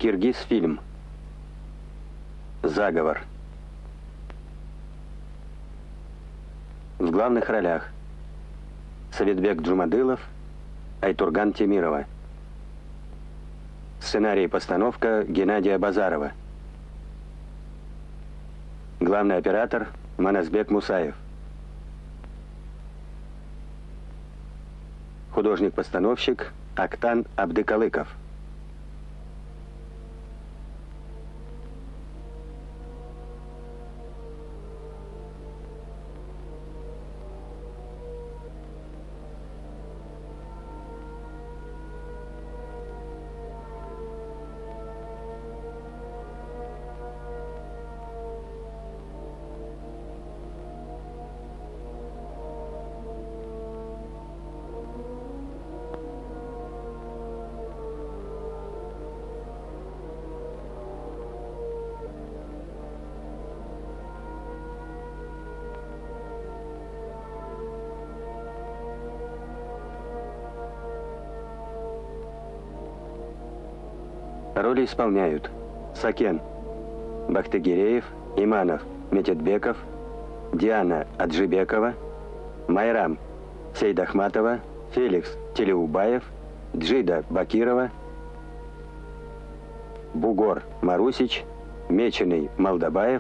Киргизфильм. Заговор. В главных ролях Советбек Джумадылов, Айтурган Темирова. Сценарий и постановка Геннадия Базарова. Главный оператор Манасбек Мусаев. Художник-постановщик Актан Абдыкалыков. Роли исполняют Сакен Бахтыгереев, Иманов Мететбеков, Диана Аджибекова, Майрам Сейдахматова, Феликс Телеубаев, Джида Бакирова, Бугор Марусич, Меченый Молдобаев,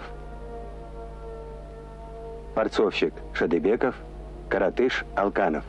Порцовщик Шадыбеков, Каратыш Алканов.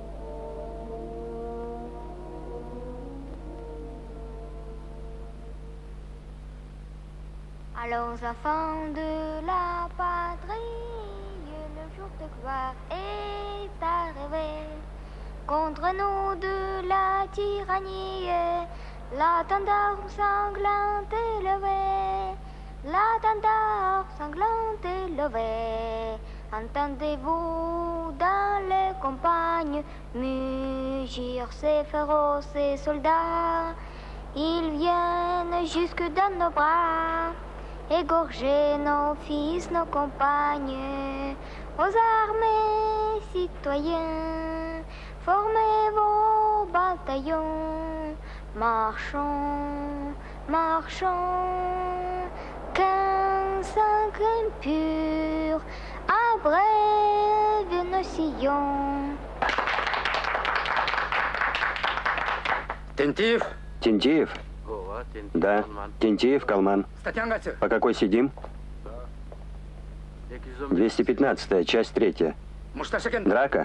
Allons enfants de la patrie, le jour de gloire est arrivé. Contre nous de la tyrannie, l'attendard sanglant est levé. L'attendard sanglant est levé. Entendez-vous dans les campagnes mugir ces féroces soldats? Ils viennent jusque dans nos bras, égorger nos fils, nos compagnes. Aux armées, citoyens, formez vos bataillons. Marchons, marchons, qu'un sang impur abreuve nos sillons. Тентиев? Тентиев? Да, Тентиев, Калман. По какой сидим? 215-я, часть 3. Драка?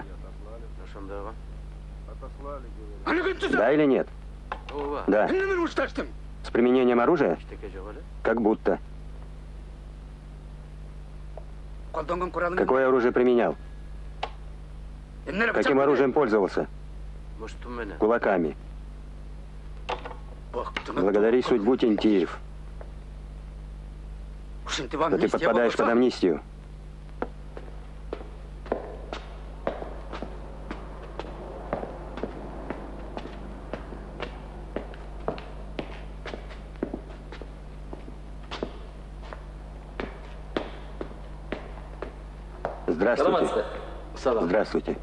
Да или нет? Да. С применением оружия? Как будто. Какое оружие применял? Каким оружием пользовался? Кулаками. Благодари судьбу, Тентиев. Но ты подпадаешь под амнистию. Здравствуйте. Здравствуйте.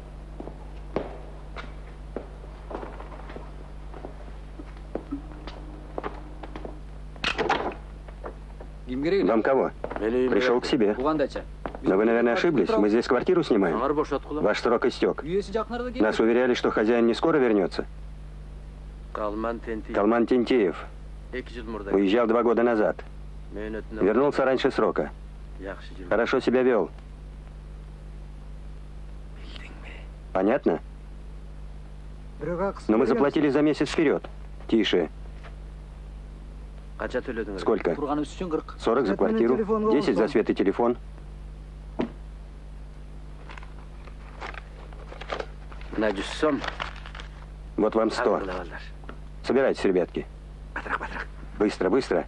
Вам кого? Пришел к себе. Но вы, наверное, ошиблись. Мы здесь квартиру снимаем. Ваш срок истек. Нас уверяли, что хозяин не скоро вернется. Калман Тентиев. Уезжал 2 года назад. Вернулся раньше срока. Хорошо себя вел. Понятно? Но мы заплатили за месяц вперед. Тише. Сколько? 40 за квартиру, 10 за свет и телефон. Вот вам 100. Собирайтесь, ребятки. Быстро, быстро.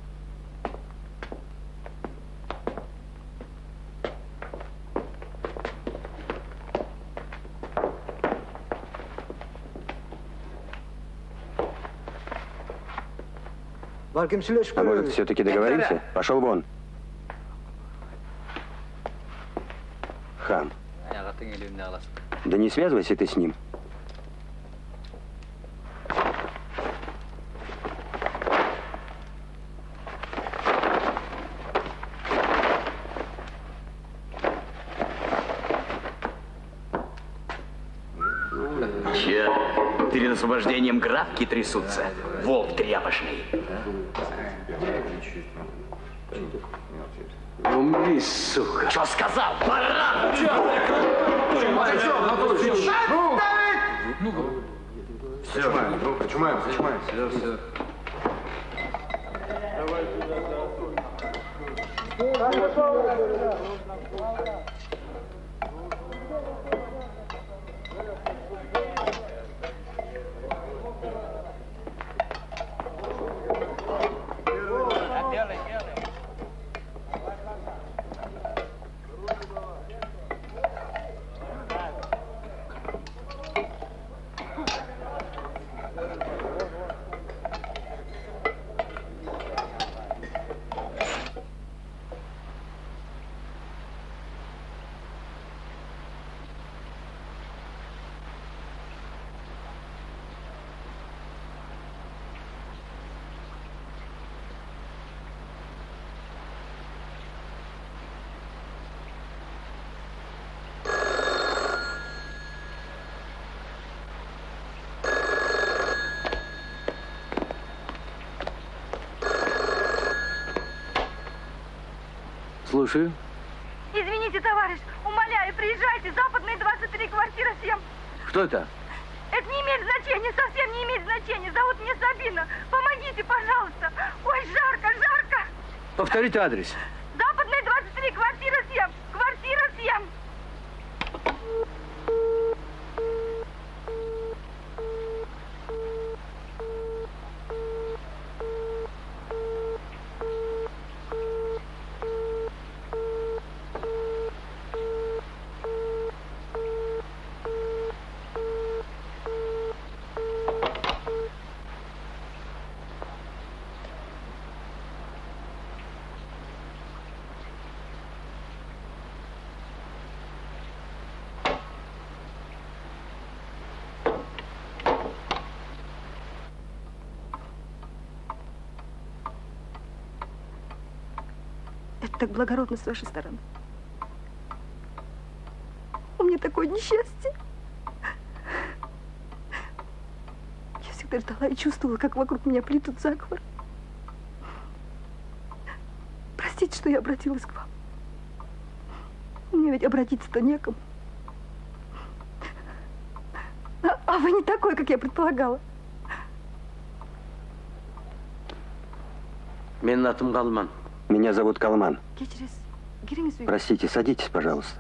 А может, все-таки договоримся? Пошел вон. Хам. Да не связывайся ты с ним. освобождением графки трясутся. Волк тряпочный. Умри, сука. Что сказал? Пора! Все, почумаем. Все. Слушаю. Извините, товарищ, умоляю, приезжайте, западная 23, квартира 7. Кто это? Это не имеет значения, совсем не имеет значения. Зовут меня Сабина. Помогите, пожалуйста. Ой, жарко. Повторите адрес. Западная 23, квартира 7. Квартира 7. Это так благородно с вашей стороны. У меня такое несчастье. Я всегда ждала и чувствовала, как вокруг меня плетут заговор. Простите, что я обратилась к вам. Мне ведь обратиться-то некому. А вы не такой, как я предполагала. Меня зовут Калман. Простите, садитесь, пожалуйста.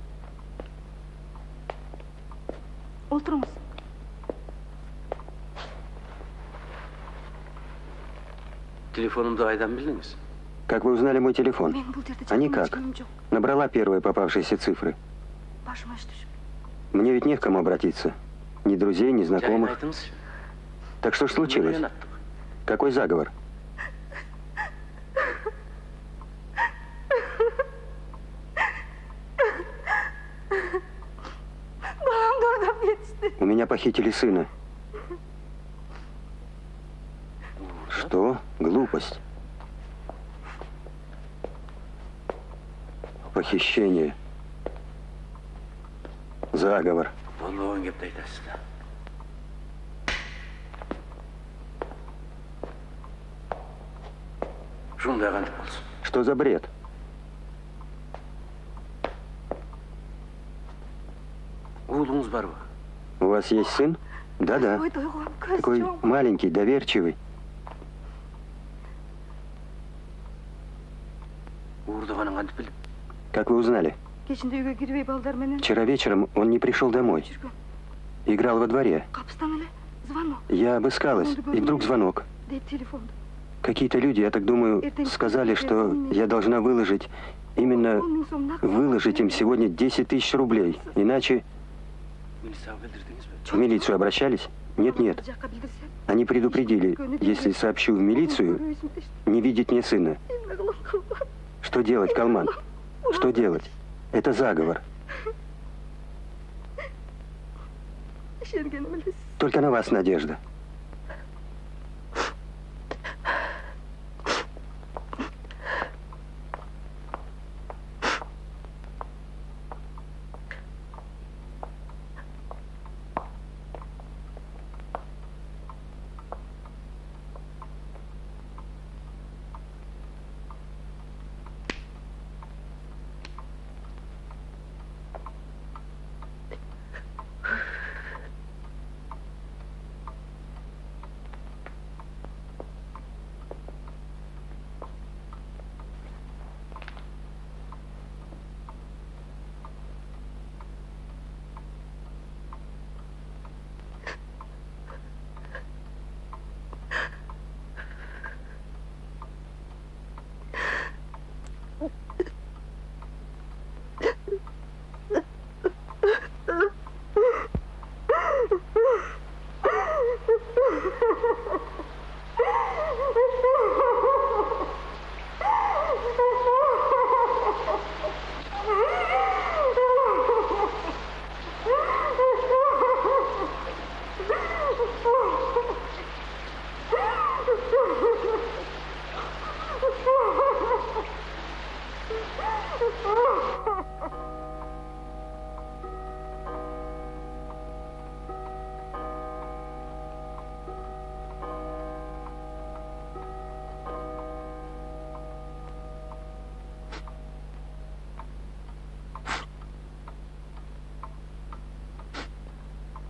Отырыңыз. Телефонымды қайдан білдіңіз? Как вы узнали мой телефон? А никак. Набрала первые попавшиеся цифры. Мне ведь не к кому обратиться. Ни друзей, ни знакомых. Так что ж случилось? Какой заговор? У меня похитили сына. Что? Глупость. Похищение. Заговор. Что за бред? У вас есть сын? Да-да. Такой маленький, доверчивый. Как вы узнали? Вчера вечером он не пришел домой. Играл во дворе. Я обыскалась, и вдруг звонок. Какие-то люди, я так думаю, сказали, что я должна выложить им сегодня 10 тысяч рублей. Иначе... В милицию обращались? Нет. Они предупредили, если сообщу в милицию, не видеть мне сына. Что делать, Калман? Что делать? Это заговор. Только на вас надежда.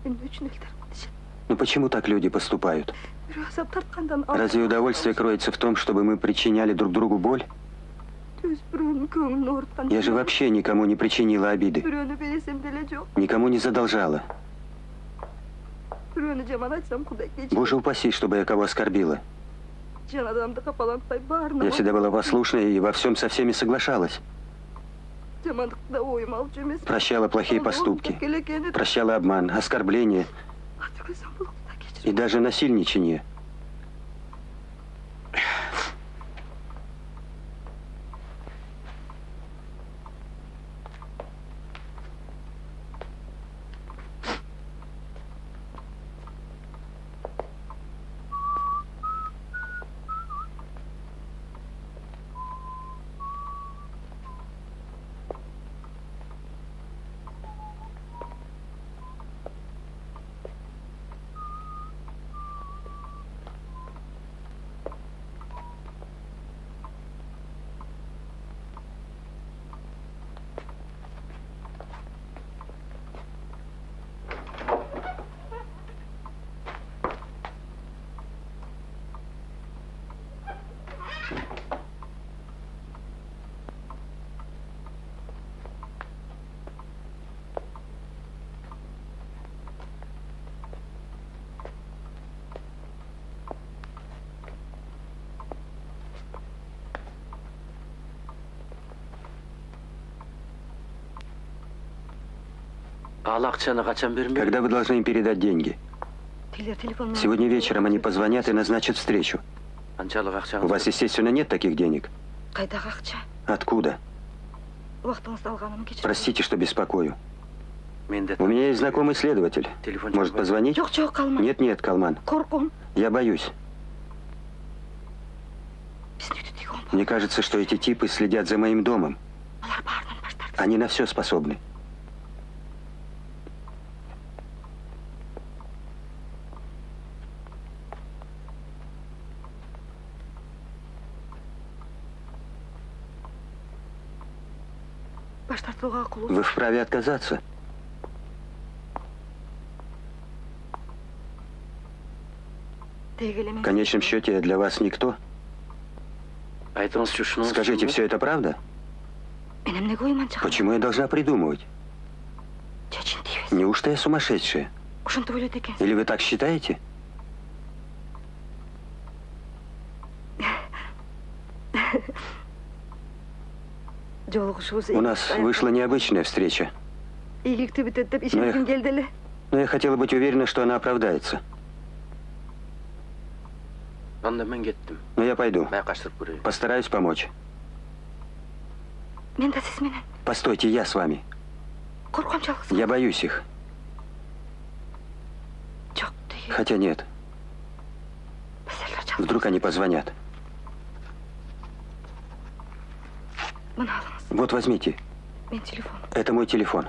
Ну почему так люди поступают? Разве удовольствие кроется в том, чтобы мы причиняли друг другу боль? Я же вообще никому не причинила обиды. Никому не задолжала. Боже упаси, чтобы я кого оскорбила. Я всегда была послушной и во всем со всеми соглашалась. Прощала плохие поступки, прощала обман, оскорбления и даже насильничание. Когда вы должны им передать деньги? Сегодня вечером они позвонят и назначат встречу. У вас, естественно, нет таких денег. Откуда? Простите, что беспокою. У меня есть знакомый следователь. Может позвонить? Нет, Калман. Я боюсь. Мне кажется, что эти типы следят за моим домом. Они на все способны. Вы вправе отказаться. В конечном счете я для вас никто. Скажите, все это правда? Почему я должна придумывать? Неужто я сумасшедшая? Или вы так считаете? У нас вышла необычная встреча. Но я хотела быть уверена, что она оправдается. Но я пойду. Постараюсь помочь. Постойте, я с вами. Я боюсь их. Хотя нет. Вдруг они позвонят. Вот возьмите. Это мой телефон.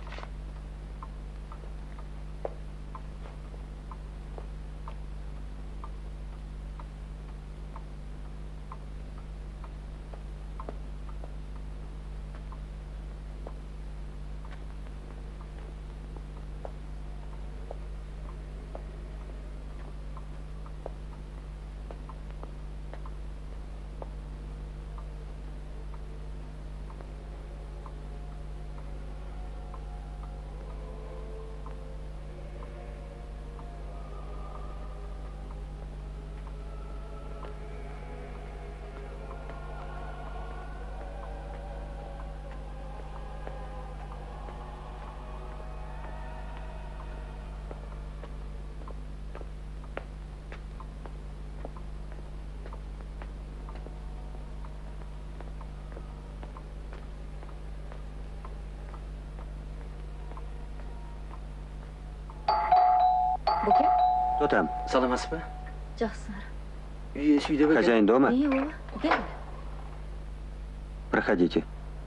Кто там? Хозяин дома? Проходите.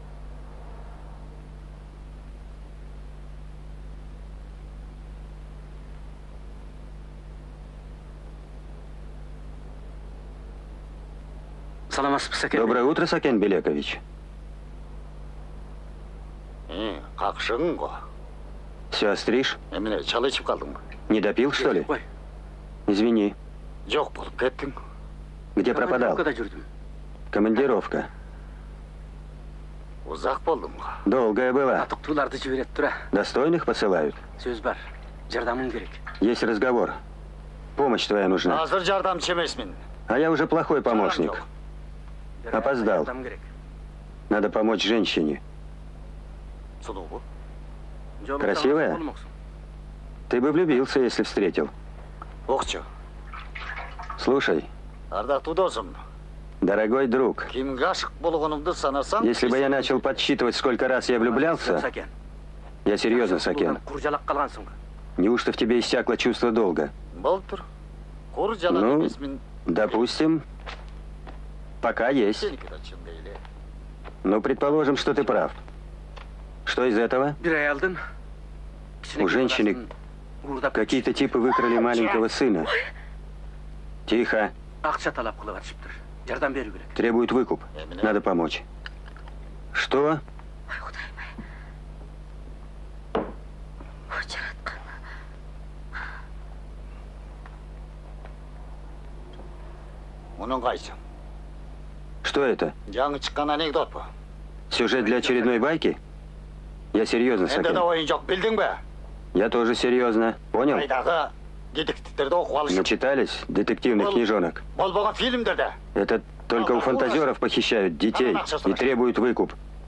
Доброе утро, Сакен Белекович. Все остришь? Эмне чала ичип калдың? Не допил, что ли? Ой, Извини. Жок болуп кеттиң. Где пропадал? командировкада жүрдім. Командировка. Узак болдуң. Долгая была. Атықтыларды жіберет тұра. Достойных посылают. Сөз бар. Жардамың керек. Есть разговор. Помощь твоя нужна. Азыр жардамчы эмесмин. А я уже плохой помощник. Опоздал. Жардам керек. Надо помочь женщине. Сулугу. Красивая? Ты бы влюбился, если встретил. Окчу. Слушай, Ардактуу досум. дорогой друг, Кимге ашык болгонумду санасаң, если бы я начал подсчитывать, сколько раз я влюблялся, я серьезно, Сакен, Куржалақ қалғансың. неужто в тебе иссякло чувство долга? Болтур. Кур жалак Ну, эмесмин. допустим, пока есть. Сеники да чын дейле. Ну, предположим, что ты прав. Что из этого? Bir ay aldın. У женщины какие-то типы выкрали маленького сына. Тихо. Ақша талап қылып жатышыптыр. Жардам беру керек. Требует выкуп. Надо помочь. Что? Мунун кайсы? Что это? Жаңы чыккан анекдот бу. Сюжет для очередной байки? Я серьезно, Менде да Сакен. оюн жок, билдиң бе? Я тоже серьезно. Понял? Кайдагы детективтерди окуп алышып, Начитались детективных книжонок. болбогон фильмдерде. Это только у фантазеров похищают детей и требуют выкуп.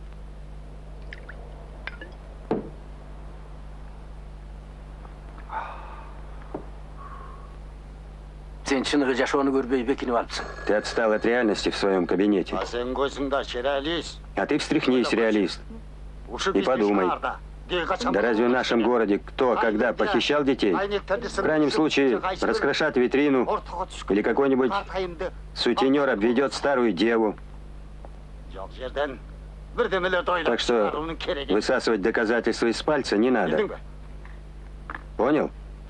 Сен шынығы жашоону көрбей бекініп алыпсың. Ты отстал от реальности в своем кабинете. А сен көзүң да реалист. А ты встряхнись, реалист. И подумай. Да разве в нашем городе кто, когда похищал детей? В крайнем случае, раскрашат витрину, или какой-нибудь сутенер обведет старую деву. Так что высасывать доказательства из пальца не надо. Понял?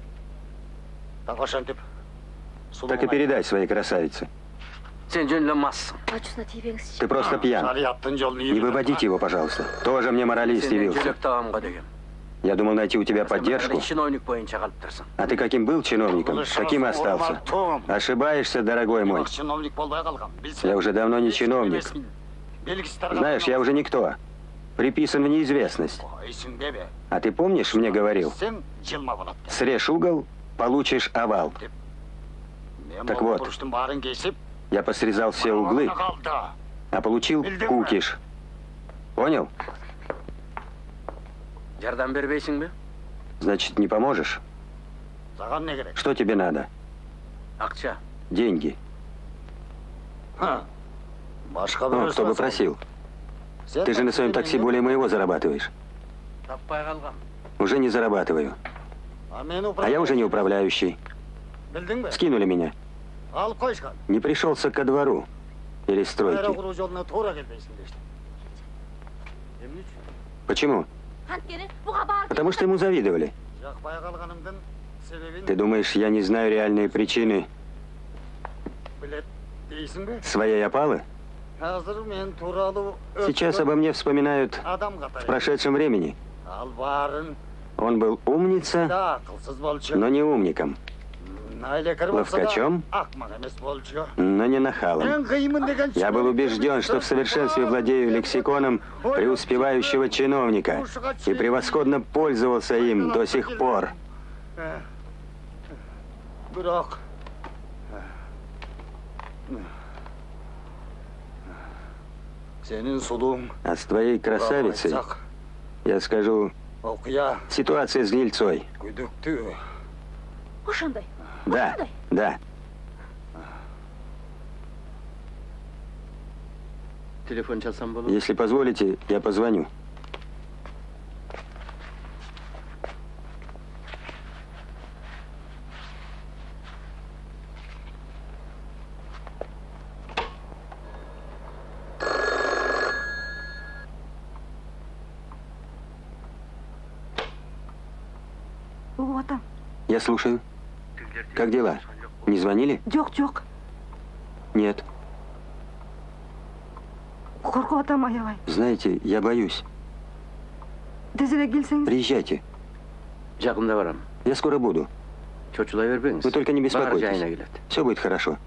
Так и передай своей красавице. Сен жөнленмezсің. Ты просто пьян. Не выводите его, пожалуйста. Тоже мне моралист Сенен явился. жөлек табамға деген. Я думал найти у тебя поддержку. Чиновник бойынша қалып тұрсың. А ты каким был чиновником, таким и остался. Ошибаешься, дорогой мой. Я уже давно не чиновник. Знаешь, я уже никто. Приписан в неизвестность. А ты помнишь, мне говорил, срежь угол, получишь овал. Так вот, я посрезал все углы, а получил кукиш. Понял? Жардам бербейсің бе? Значит, не поможешь? Что тебе надо? Ақша. Деньги. О, кто бы просил. Ты же на своем такси более моего зарабатываешь. Таппай қалғам. Уже не зарабатываю. А я уже не управляющий. Скинули меня. Не пришелся ко двору или стройке. Почему? Потому что ему завидовали. Ты думаешь, я не знаю реальные причины своей опалы? Сейчас обо мне вспоминают в прошедшем времени. Он был умница, но не умником. Ловкачом, но не нахалом. Я был убежден, что в совершенстве владею лексиконом преуспевающего чиновника и превосходно пользовался им до сих пор. А с твоей красавицей, я скажу, ситуация с гнильцой. Да, да. Телефон çalsam болады? Если позволите, я позвоню. Я слушаю. Как дела? Не звонили? Жоқ. Нет. Қорқып атам аябай. Знаете, я боюсь. Тезірек келсеңіз. Приезжайте. Жақында барам. Я скоро буду. Чочулай бербеңіз. Вы только не Бар жайына беспокойтесь. келеді. Все будет хорошо.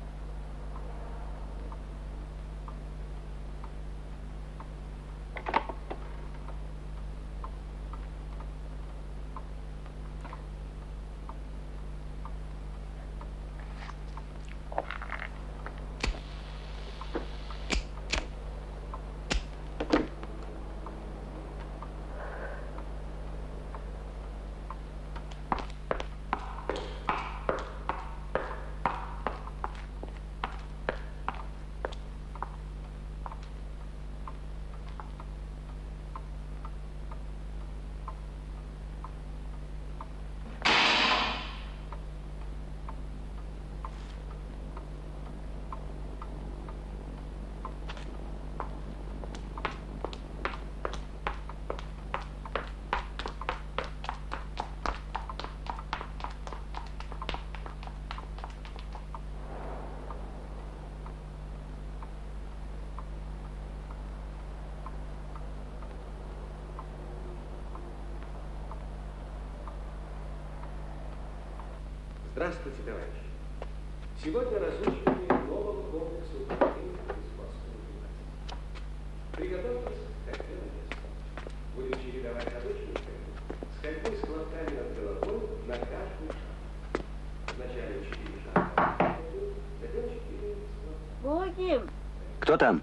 Здравствуйте, товарищи. Сегодня разучивание нового комплекса управления производством гимнастики. Приготовьтесь к ходьбе на место. Будем чередовать обычную ходьбу с ходьбой с хлопками над головой на каждый шаг. Вначале 4 шага, затем 4 Богим! Кто там?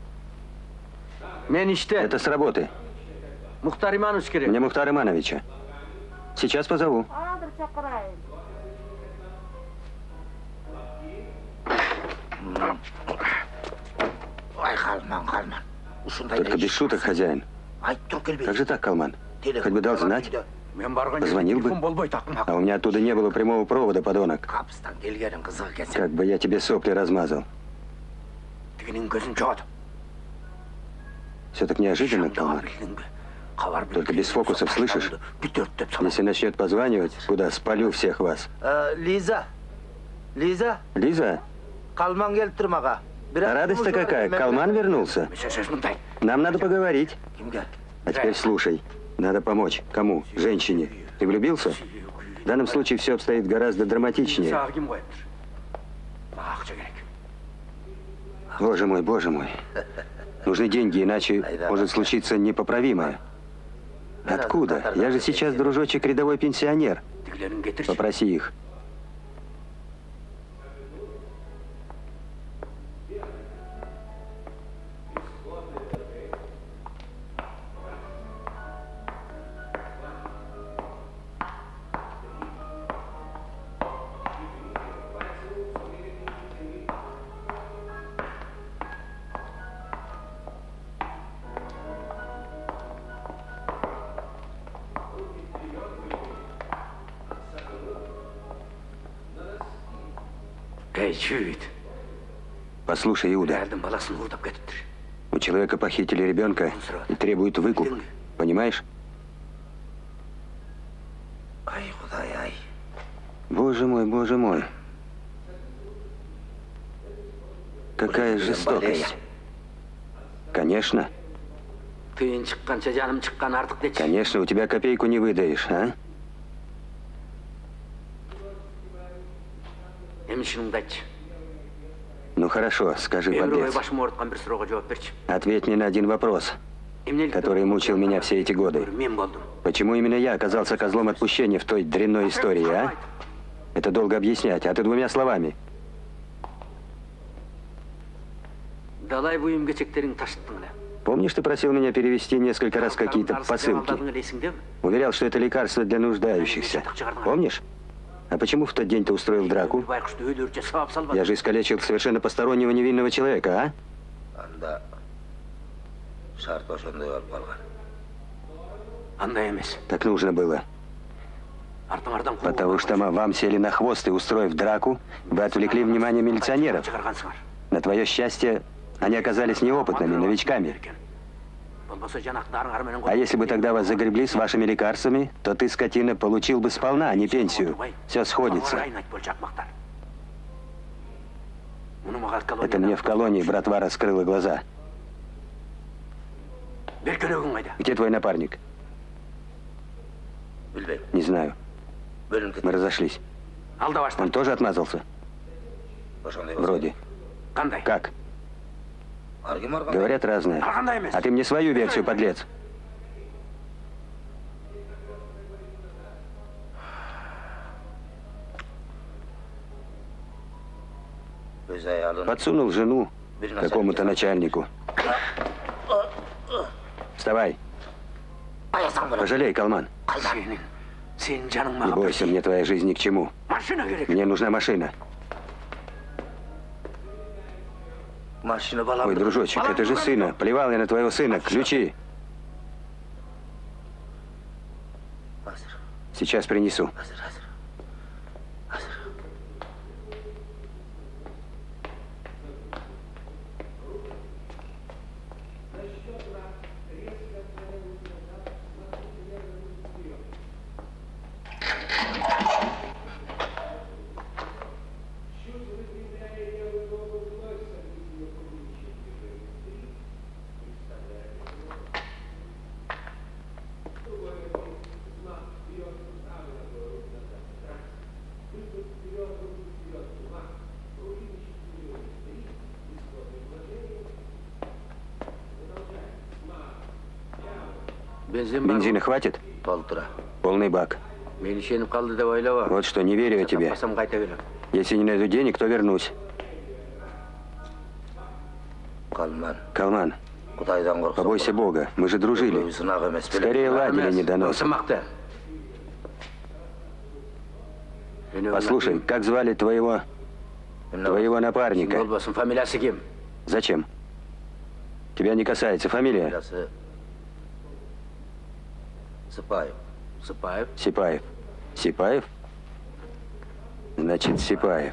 Мен іште. Это с работы. Мұхтар Иманович керек. Мне Мухтара Имановича. Сейчас позову. Арадыр шақырайын. Ай, Қалман. Только без шуток, хозяин. Как же так, Калман? Хоть бы дал знать. Позвонил бы. А у меня оттуда не было прямого провода, подонок. Как бы я тебе сопли размазал. Все так неожиданно, Калман. Только без фокусов, слышишь? Если начнет позванивать, куда спалю всех вас. Лиза? Лиза? Калман келіп тұрмаға. А радость-то какая? Калман вернулся. Нам надо поговорить. А теперь слушай. Надо помочь. Кому? Женщине. Ты влюбился? В данном случае все обстоит гораздо драматичнее. Боже мой, боже мой. Нужны деньги, иначе может случиться непоправимое. Откуда? Я же сейчас, дружочек, рядовой пенсионер. Попроси их. Послушай, Иуда, у человека похитили ребенка и требуют выкуп. Понимаешь? Боже мой, боже мой. Какая жестокость. Конечно. Конечно, у тебя копейку не выдаешь, а? Ну хорошо, скажи, подлец. Ответь мне на один вопрос, который мучил меня все эти годы. Почему именно я оказался козлом отпущения в той дрянной истории, а? Это долго объяснять, а ты двумя словами. Помнишь, ты просил меня перевести несколько раз какие-то посылки? Уверял, что это лекарство для нуждающихся. Помнишь? А почему в тот день ты устроил драку? Я же искалечил совершенно постороннего невинного человека, а? Так нужно было. Потому что вам сели на хвост и, устроив драку, вы отвлекли внимание милиционеров. На твое счастье, они оказались неопытными, новичками. А если бы тогда вас загребли с вашими лекарствами, то ты, скотина, получил бы сполна, а не пенсию. Все сходится. Это мне в колонии братва раскрыла глаза. Где твой напарник? Не знаю. Мы разошлись. Он тоже отмазался? Вроде. Как? Говорят разное. А ты мне свою версию, подлец. Подсунул жену какому-то начальнику. Вставай. Пожалей, Калман. Не бойся, мне твоя жизнь ни к чему. Мне нужна машина. Ой, дружочек, это же сына. Плевал я на твоего сына. Ключи. Сейчас принесу. Бензина хватит? Полный бак. Вот что, не верю я тебе. Если не найду денег, то вернусь. Калман, побойся Бога. Мы же дружили. Скорее ладили недоносы. Послушай, как звали твоего напарника? Зачем? Тебя не касается фамилия? Сипаев. Сипаев? Значит, Сипаев.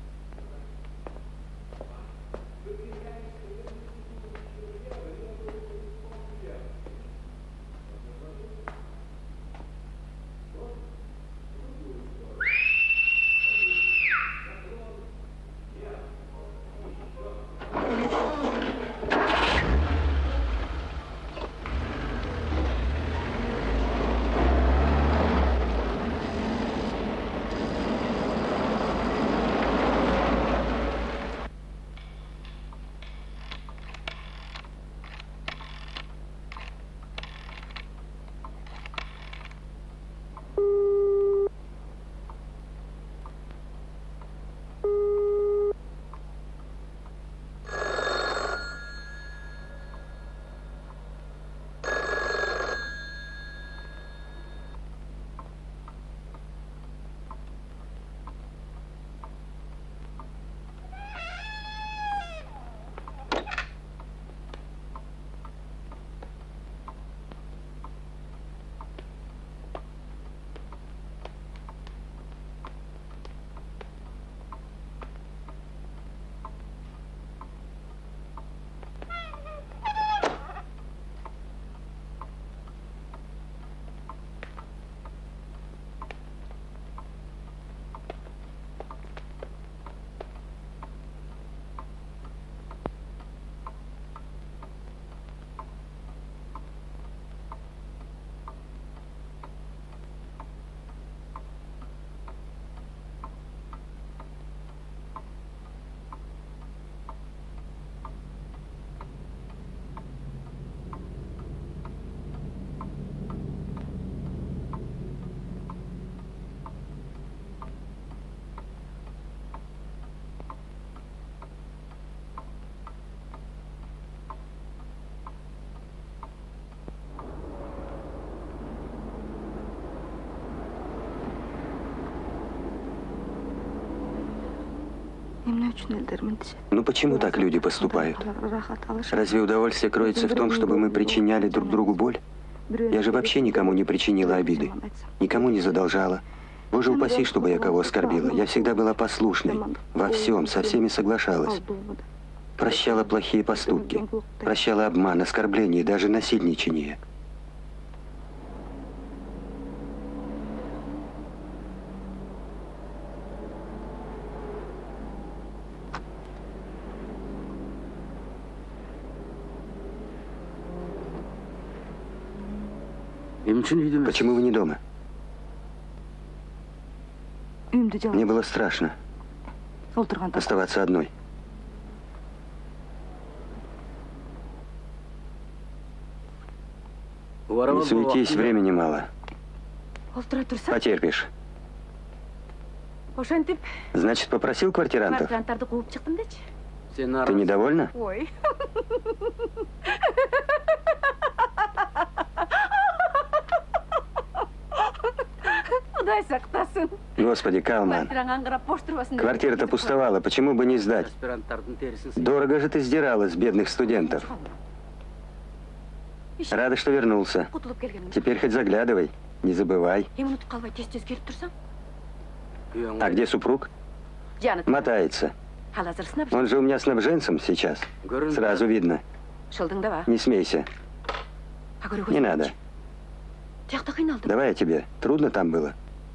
Ну почему так люди поступают? Разве удовольствие кроется в том, чтобы мы причиняли друг другу боль? Я же вообще никому не причинила обиды. Никому не задолжала. Боже упаси, чтобы я кого оскорбила. Я всегда была послушной. Во всем, со всеми соглашалась. Прощала плохие поступки. Прощала обман, оскорбление, даже насильничание. Почему вы не дома? Мне было страшно оставаться одной. Не суетись, времени мало. Потерпишь. Значит, попросил квартирантов? Ты недовольна? Ой. Господи, Калман. Квартира-то пустовала, почему бы не сдать? Дорого же ты сдирала с бедных студентов. Рада, что вернулся. Теперь хоть заглядывай, не забывай. А где супруг? Мотается. Он же у меня снабженцем сейчас. Сразу видно. Не смейся. Не надо. Давай я тебе. Трудно там было?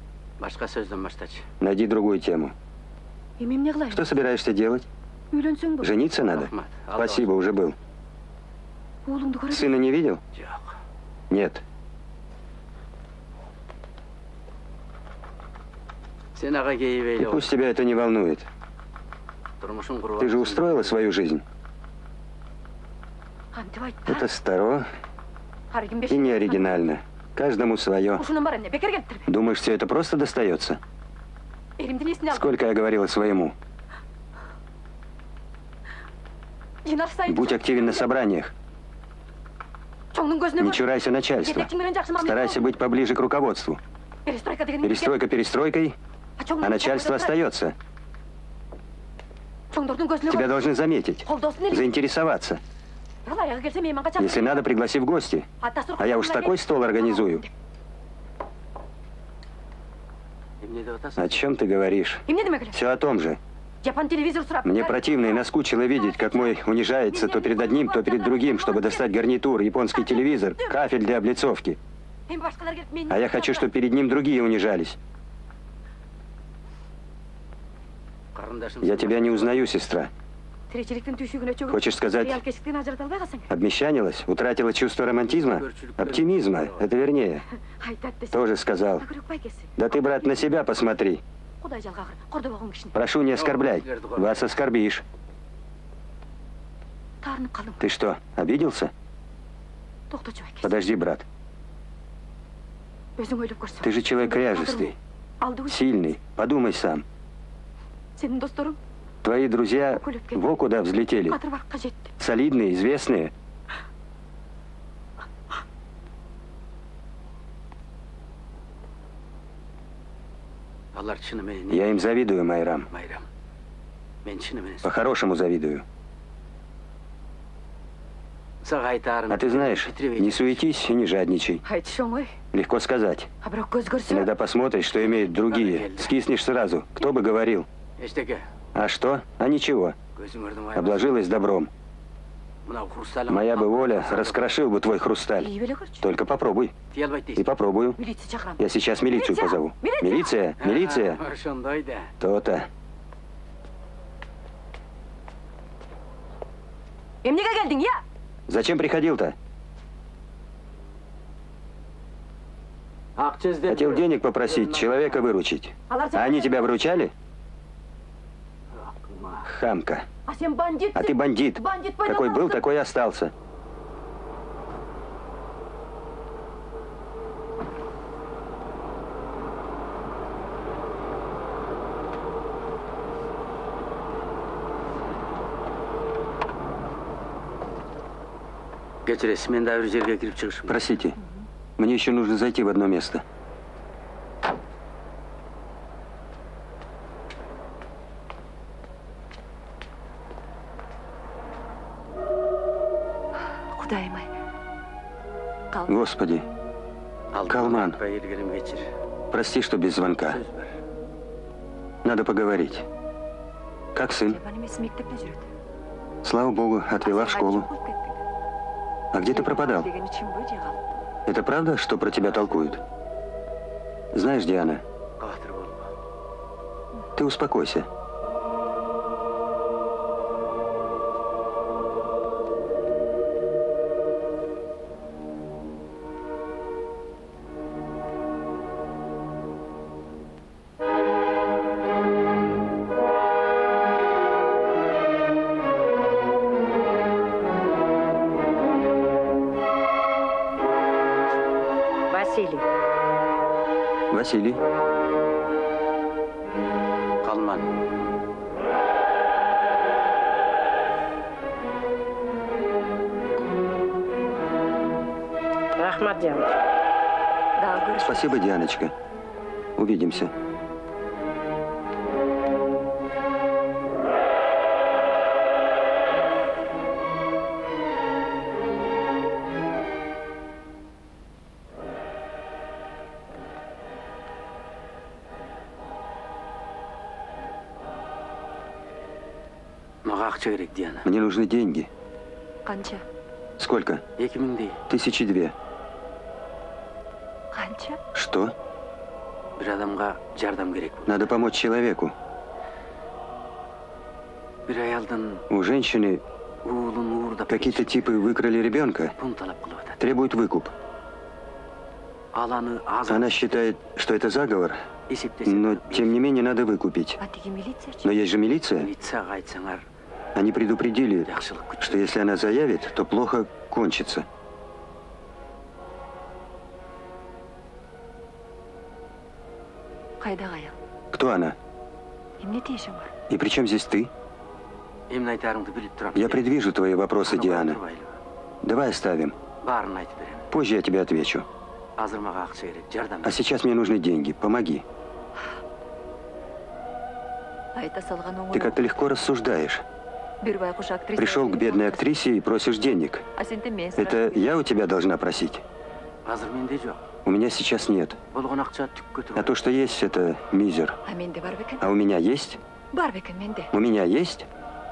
Найди другую тему. Что собираешься делать? Жениться надо? Спасибо, уже был. Сына не видел? Нет. И пусть тебя это не волнует. Ты же устроила свою жизнь. Это старо и не оригинально. Каждому свое. Думаешь, все это просто достается? Сколько я говорила своему? Будь активен на собраниях. Не чурайся начальства. Старайся быть поближе к руководству. Перестройка перестройкой, а начальство остается. Тебя должны заметить, заинтересоваться. Если надо, пригласи в гости. А я уж такой стол организую. О чем ты говоришь? Все о том же. Мне противно и наскучило видеть, как мой унижается то перед одним, то перед другим, чтобы достать гарнитур, японский телевизор, кафель для облицовки. А я хочу, чтобы перед ним другие унижались. Я тебя не узнаю, сестра. Хочешь сказать, обмещанилась, утратила чувство романтизма? Оптимизма, это вернее. Тоже сказал. Да ты, брат, на себя посмотри. Прошу, не оскорбляй. Вас оскорбишь. Ты что, обиделся? Подожди, брат. Ты же человек кряжестый, сильный. Подумай сам. Твои друзья во куда взлетели. Солидные, известные. Я им завидую, Майрам. По-хорошему завидую. А ты знаешь, не суетись и не жадничай. Легко сказать. Иногда посмотришь, что имеют другие. Скиснешь сразу. Кто бы говорил. А что? А ничего. Обложилась добром. Моя бы воля, раскрошил бы твой хрусталь. Только попробуй. И попробую. Я сейчас милицию позову. Милиция? Милиция? То-то. Зачем приходил-то? Хотел денег попросить, человека выручить. А они тебя выручали? Хамка. А ты бандит. Какой был, такой и остался. Простите, мне еще нужно зайти в одно место. Господи, Калман, прости, что без звонка. Надо поговорить. Как сын? Слава Богу, отвела в школу. А где ты пропадал? Это правда, что про тебя толкуют? Знаешь, Диана, ты успокойся. Василий. Калман. Рахмат, Дианочка. Спасибо, Дианочка. Увидимся. Мне нужны деньги. Канча? Сколько? 1002. Канча? Что? Надо помочь человеку. У женщины какие-то типы выкрали ребенка, требуют выкуп. Она считает, что это заговор, но тем не менее надо выкупить. Но есть же милиция. Они предупредили, что если она заявит, то плохо кончится. Кто она? И при чем здесь ты? Я предвижу твои вопросы, Диана. Давай оставим. Позже я тебе отвечу. А сейчас мне нужны деньги. Помоги. Ты как-то легко рассуждаешь. Пришел к бедной актрисе и просишь денег. Это я у тебя должна просить? У меня сейчас нет. А то, что есть, это мизер. А у меня есть? У меня есть?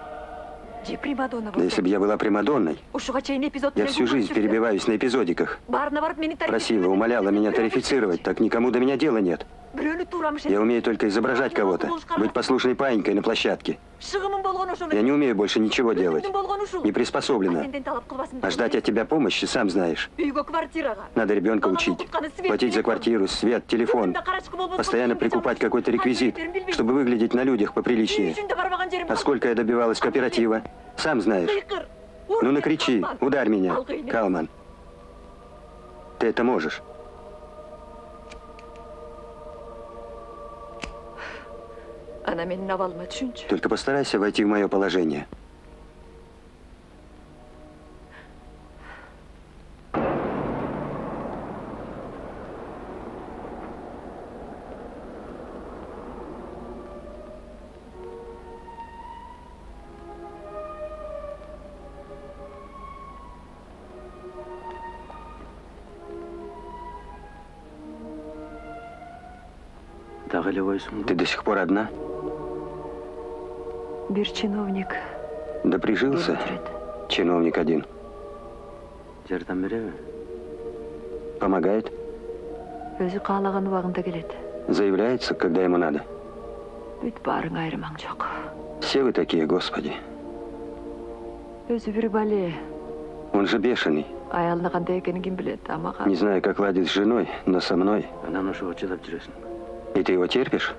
Да если бы я была примадонной, я всю жизнь перебиваюсь на эпизодиках. Просила, умоляла меня тарифицировать, так никому до меня дела нет. Я умею только изображать кого-то, быть послушной паинькой на площадке. Я не умею больше ничего делать. Не приспособлена. А ждать от тебя помощи, сам знаешь. Надо ребенка учить. Платить за квартиру, свет, телефон. Постоянно прикупать какой-то реквизит, чтобы выглядеть на людях поприличнее. А сколько я добивалась кооператива? Сам знаешь. Ну накричи, ударь меня, Калман. Ты это можешь. Только постарайся войти в мое положение. Ты до сих пор одна? Чиновник. Да прижился чиновник один. Помогает? Заявляется, когда ему надо. Все вы такие, Господи. Он же бешеный. Не знаю, как ладит с женой, но со мной. И ты его терпишь?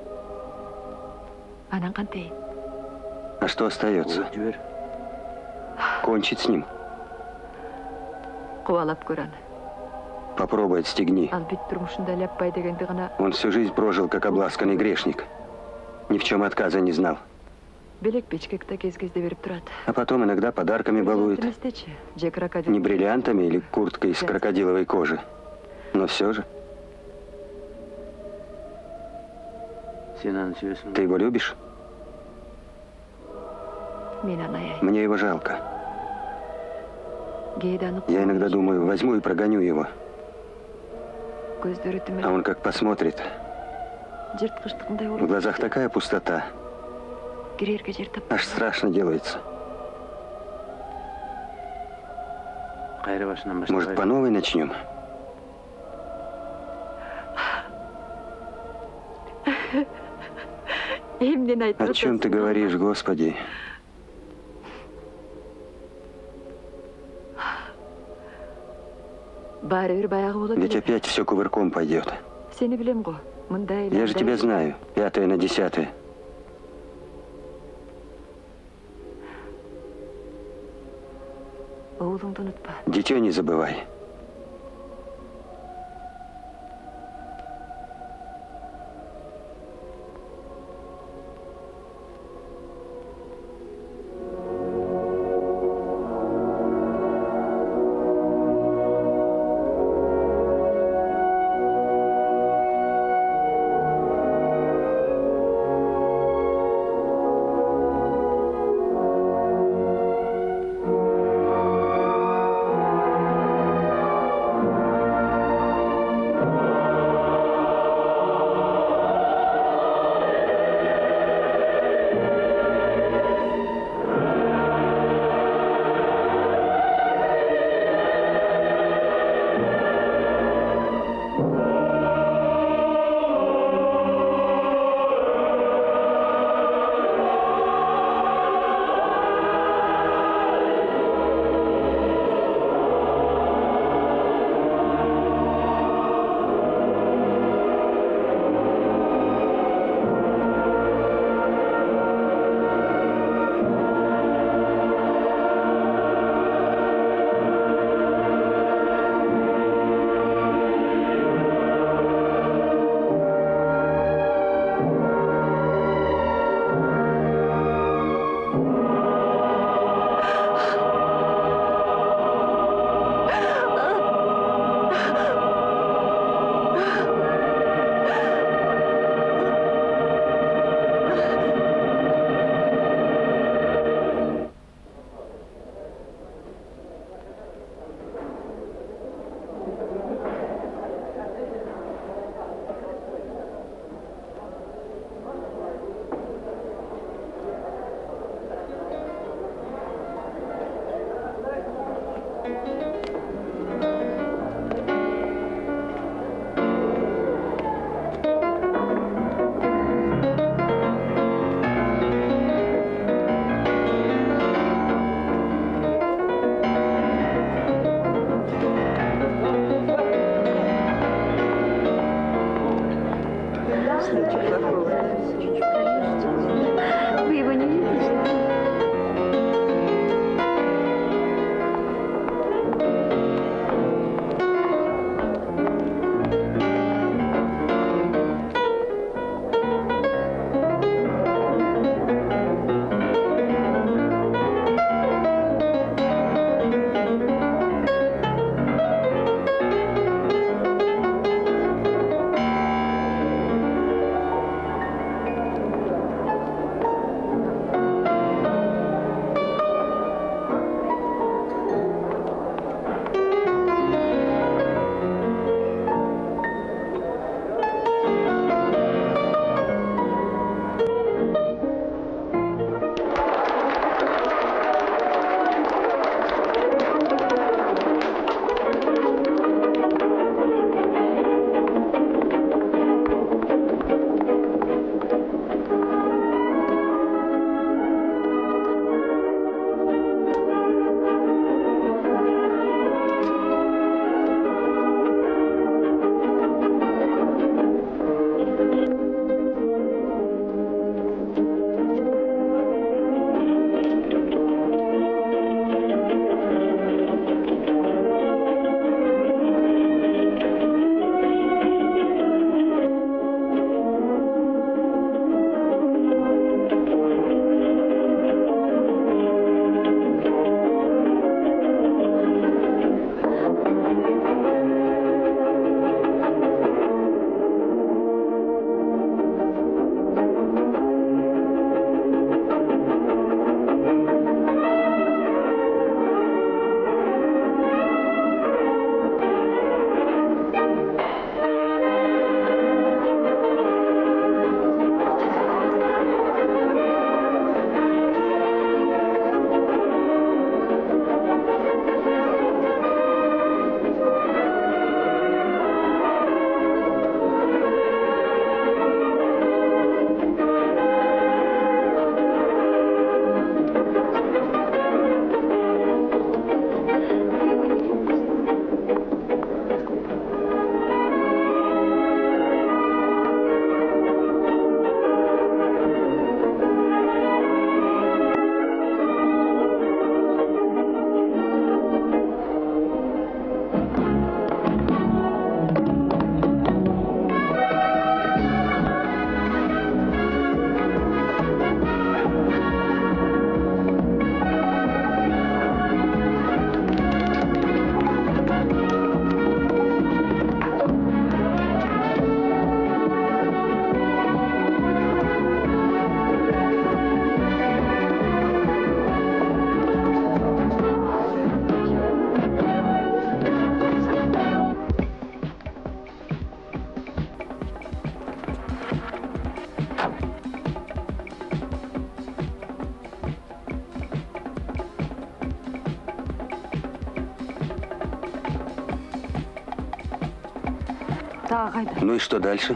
А что остается? Кончить с ним. Попробуй отстегни. Он всю жизнь прожил, как обласканный грешник. Ни в чем отказа не знал. А потом иногда подарками балует. Не бриллиантами или курткой из крокодиловой кожи. Но все же. Ты его любишь? Мне его жалко. Я иногда думаю, возьму и прогоню его. А он как посмотрит. В глазах такая пустота. Аж страшно делается. Может, по новой начнем? О чем ты говоришь, Господи? Ведь опять все кувырком пойдет. Я же тебя знаю. 5 на 10. Дитё не забывай. Ну и что дальше?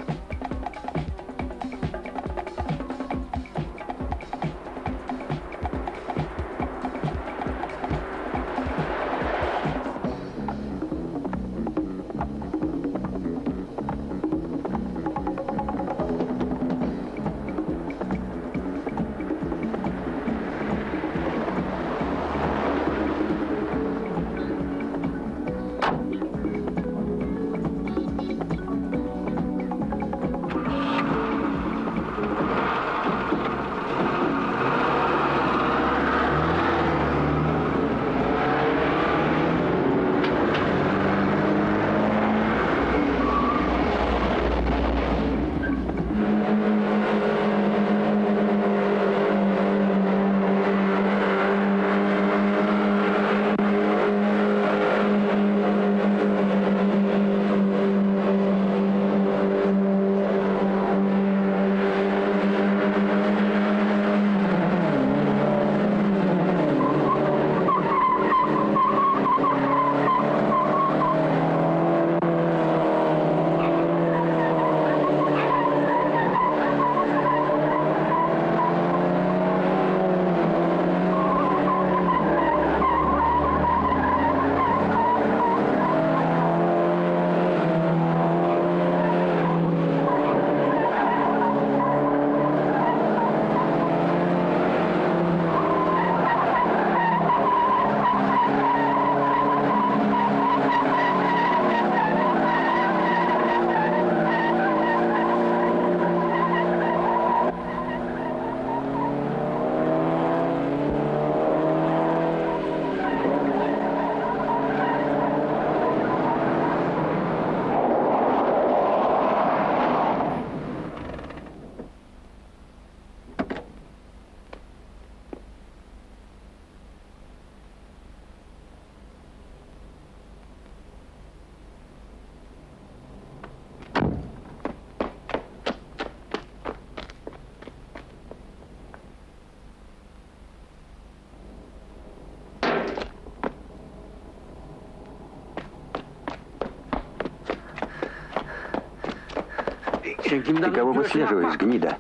Ты кого выслеживаешь, гнида?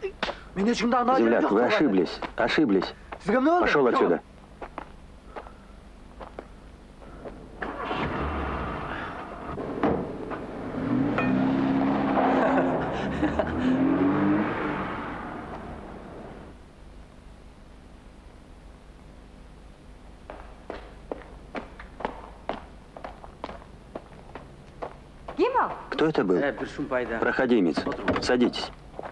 Земляк, вы ошиблись. Ошиблись. Пошел отсюда. Кто это был? Проходимец. Садитесь.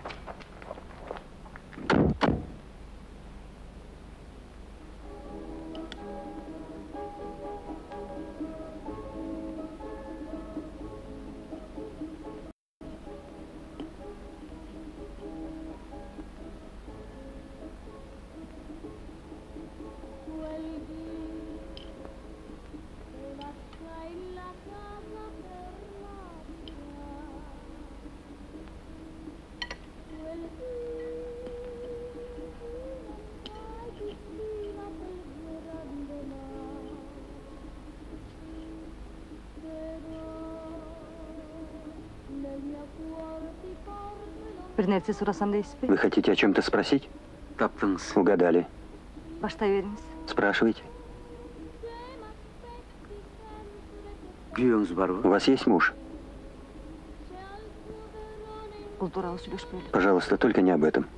Вы хотите о чем-то спросить? Угадали. Спрашивайте. У вас есть муж? Пожалуйста, только не об этом.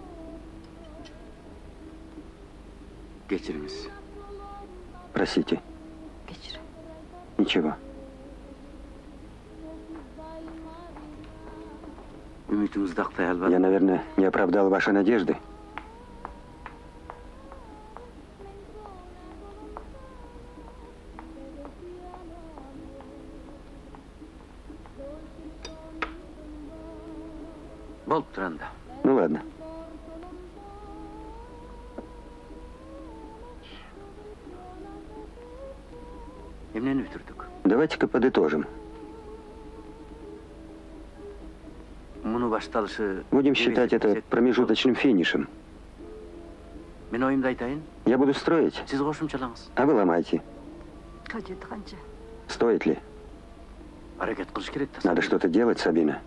Простите. Ничего. Я, наверное, не оправдал ваши надежды. Ну ладно. Давайте-ка подытожим. Будем считать это промежуточным финишем. Я буду строить, а вы ломайте. Стоит ли? Надо что-то делать, Сабина.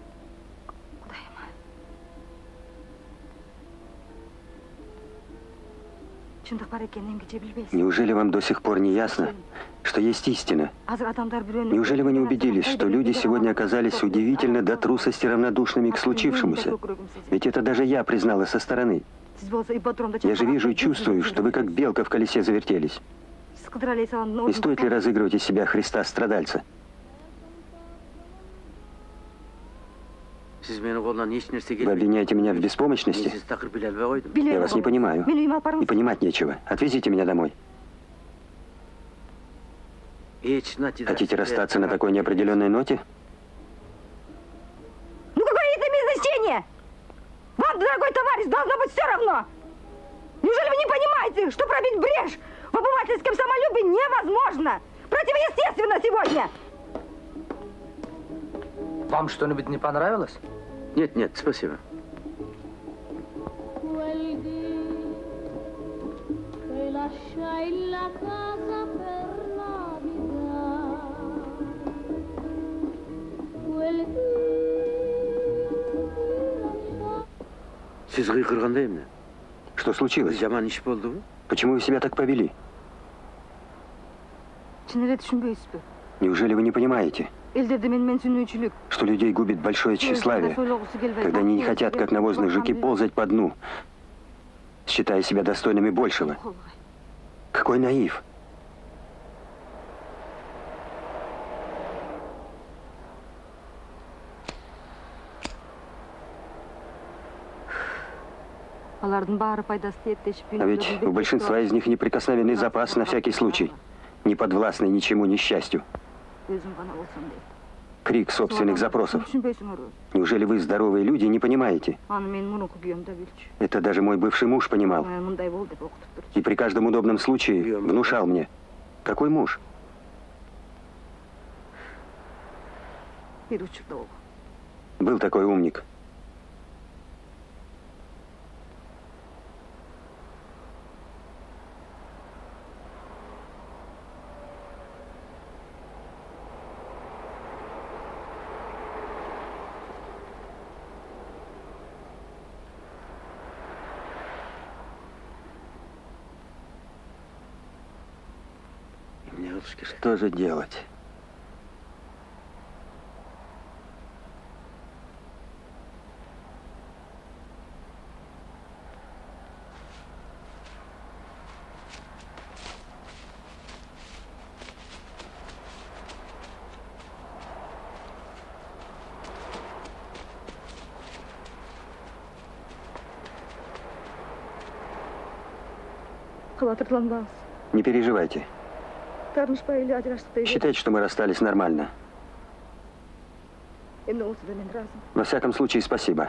Неужели вам до сих пор не ясно, что есть истина? Неужели вы не убедились, что люди сегодня оказались удивительно до трусости равнодушными к случившемуся? Ведь это даже я признала со стороны. Я же вижу и чувствую, что вы как белка в колесе завертелись. И стоит ли разыгрывать из себя Христа-страдальца? Вы обвиняете меня в беспомощности? Я вас не понимаю. И понимать нечего. Отвезите меня домой. Хотите расстаться на такой неопределенной ноте? Ну какое это имеет значение? Вам, дорогой товарищ, должно быть все равно. Неужели вы не понимаете, что пробить брешь в обывательском самолюбии невозможно? Противоестественно сегодня. Вам что-нибудь не понравилось? Нет, нет, спасибо. Что случилось? Почему вы себя так повели? Неужели вы не понимаете, что людей губит большое тщеславие, когда они не хотят, как навозные жуки, ползать по дну, считая себя достойными большего? Какой наив! А ведь у большинства из них неприкосновенный запас на всякий случай, не подвластный ничему несчастью. Крик собственных запросов. Неужели вы, здоровые люди, не понимаете? Это даже мой бывший муж понимал. И при каждом удобном случае внушал мне. Какой муж? Был такой умник. Что же делать? Не переживайте. Считайте, что мы расстались нормально. Во всяком случае, спасибо.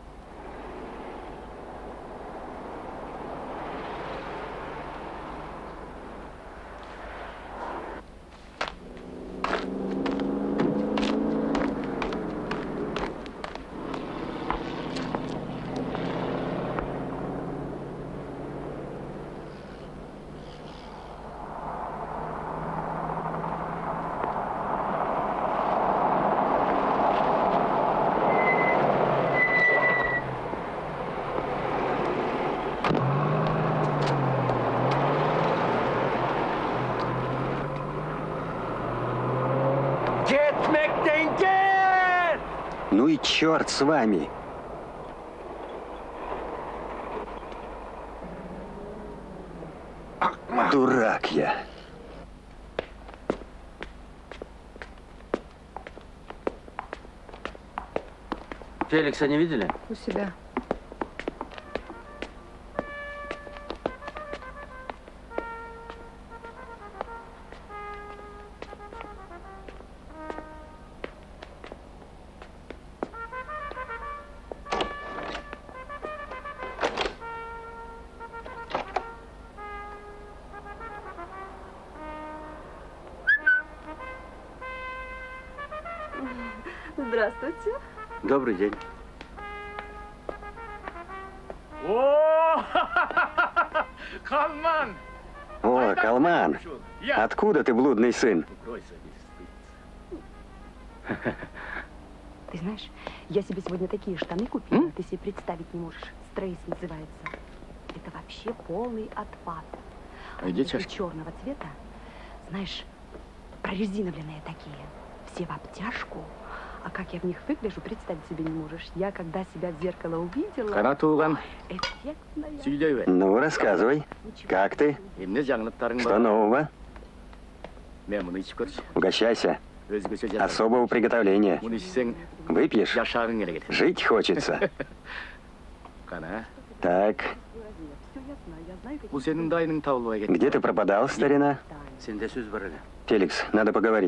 Ну и черт с вами! Дурак я! Феликса не видели? У себя. Здравствуйте. Добрый день. О, Калман! О, Калман! Откуда ты, блудный сын? Ты знаешь, я себе сегодня такие штаны купила, ты себе представить не можешь. Стрейс называется. Это вообще полный отпад. Иди, такие черного цвета, знаешь, прорезиновленные такие. Все в обтяжку. А как я в них выгляжу, представить себе не можешь. Я, когда себя в зеркало увидела... эффектная. Ну, рассказывай. Как ты? Что нового? Угощайся. Особого приготовления. Выпьешь? Жить хочется. Так. Где ты пропадал, старина? Феликс, надо поговорить.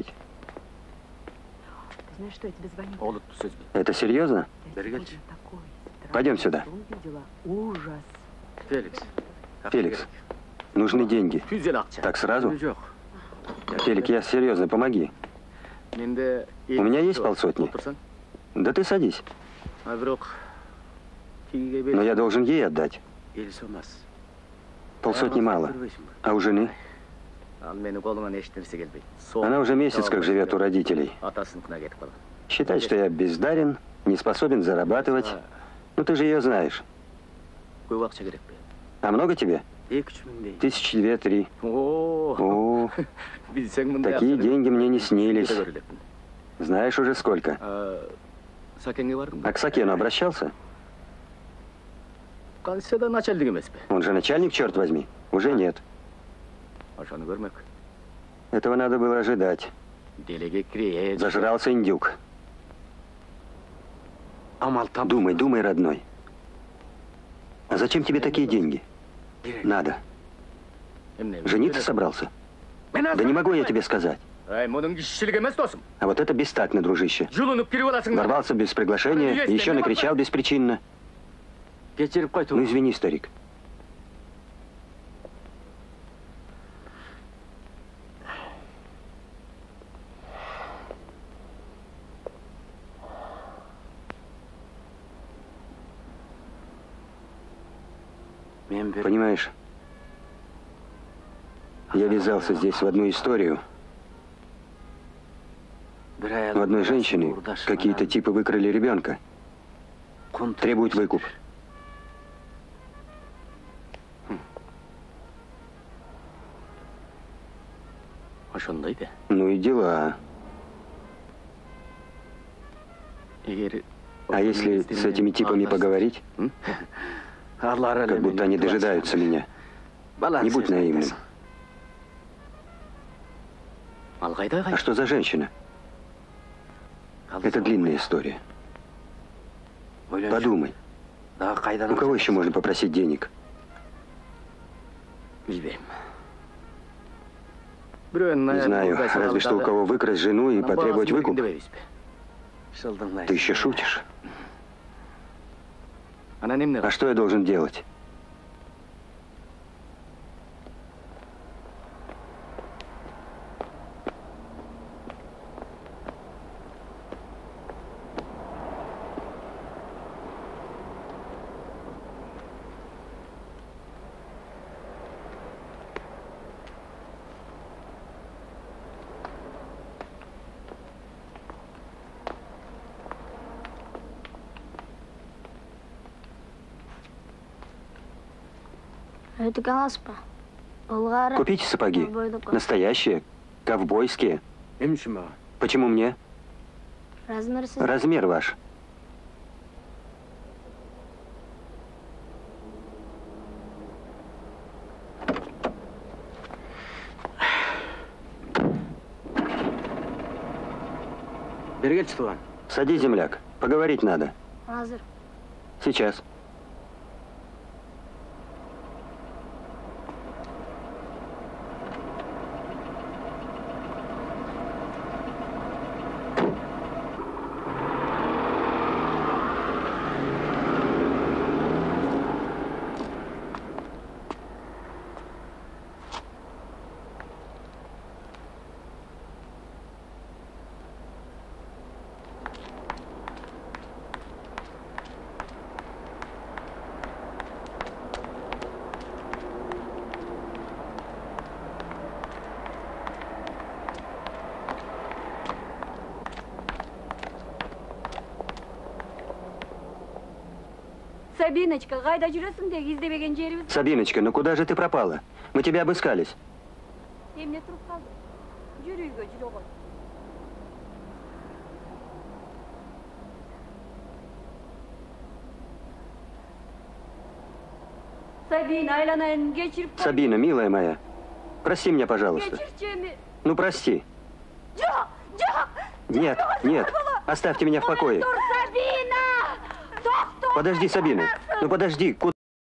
Ты знаешь, что я тебе звоню? Это серьезно? Пойдем сюда. Ужас. Феликс, нужны деньги. Так сразу? Фелик, я серьезно, помоги. У меня есть полсотни. Да ты садись. Но я должен ей отдать. Полсотни мало. А у жены? Она уже месяц как живет у родителей. Считает, что я бездарен, не способен зарабатывать. Ну ты же ее знаешь. А много тебе? 1002-3. О, такие деньги мне не снились. Знаешь уже сколько? А к Сакену обращался? Он же начальник, черт возьми. Уже нет. Этого надо было ожидать. Зажрался индюк. Думай, думай, родной. А зачем тебе такие деньги? Надо. Жениться собрался? Да не могу я тебе сказать. А вот это бестактно, дружище. Ворвался без приглашения и еще накричал беспричинно. Ну, извини, старик. Понимаешь, я ввязался здесь в одну историю. У одной женщины какие-то типы выкрали ребенка. Требуют выкуп. Ну и дела. А если с этими типами поговорить? Как будто они дожидаются меня. Не будь наивным. А что за женщина? Это длинная история. Подумай. У кого еще можно попросить денег? Не знаю, разве что у кого выкрасть жену и потребовать выкуп. Ты еще шутишь? А что я должен делать? Купите сапоги. Настоящие, ковбойские. Почему мне? Размер ваш. Садись, земляк. Поговорить надо. Сейчас. Сабиночка, қайда жүресің де іздебеген жеріміз? Сабиночка, ну куда же ты пропала? Мы тебя обыскались. Емне тұрып қалды. Жүр үйге, жүре ғой. Сабина, айланайын, кечіріп қой. Сабина, милая моя, прости меня, пожалуйста. Ну, прости. Нет, нет, оставьте меня в покое. Подожди, Сабина, ну подожди, куда?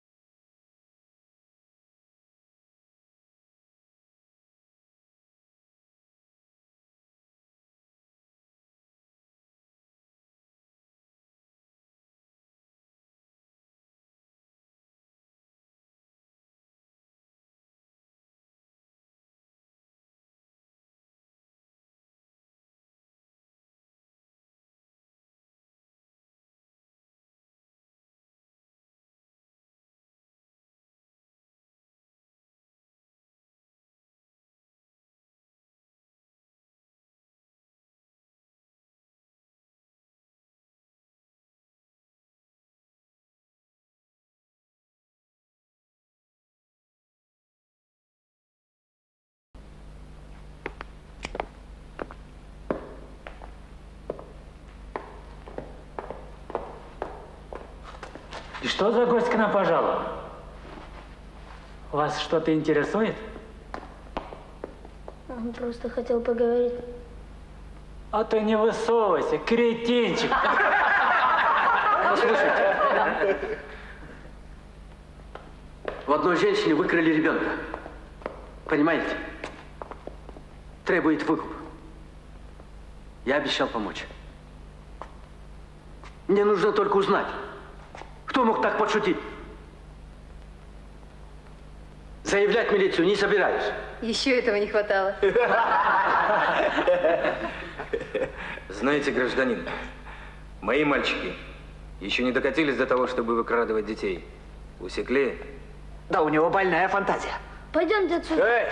И что за гость к нам пожаловал? Вас что-то интересует? Он просто хотел поговорить. А ты не высовывайся, кретинчик. Послушайте. У одной женщины выкрали ребенка. Понимаете? Требует выкуп. Я обещал помочь. Мне нужно только узнать, кто мог так подшутить. Заявлять в милицию не собираюсь. Еще этого не хватало. Знаете, гражданин, мои мальчики еще не докатились до того, чтобы выкрадывать детей. Усекли? Да, у него больная фантазия. Пойдемте отсюда.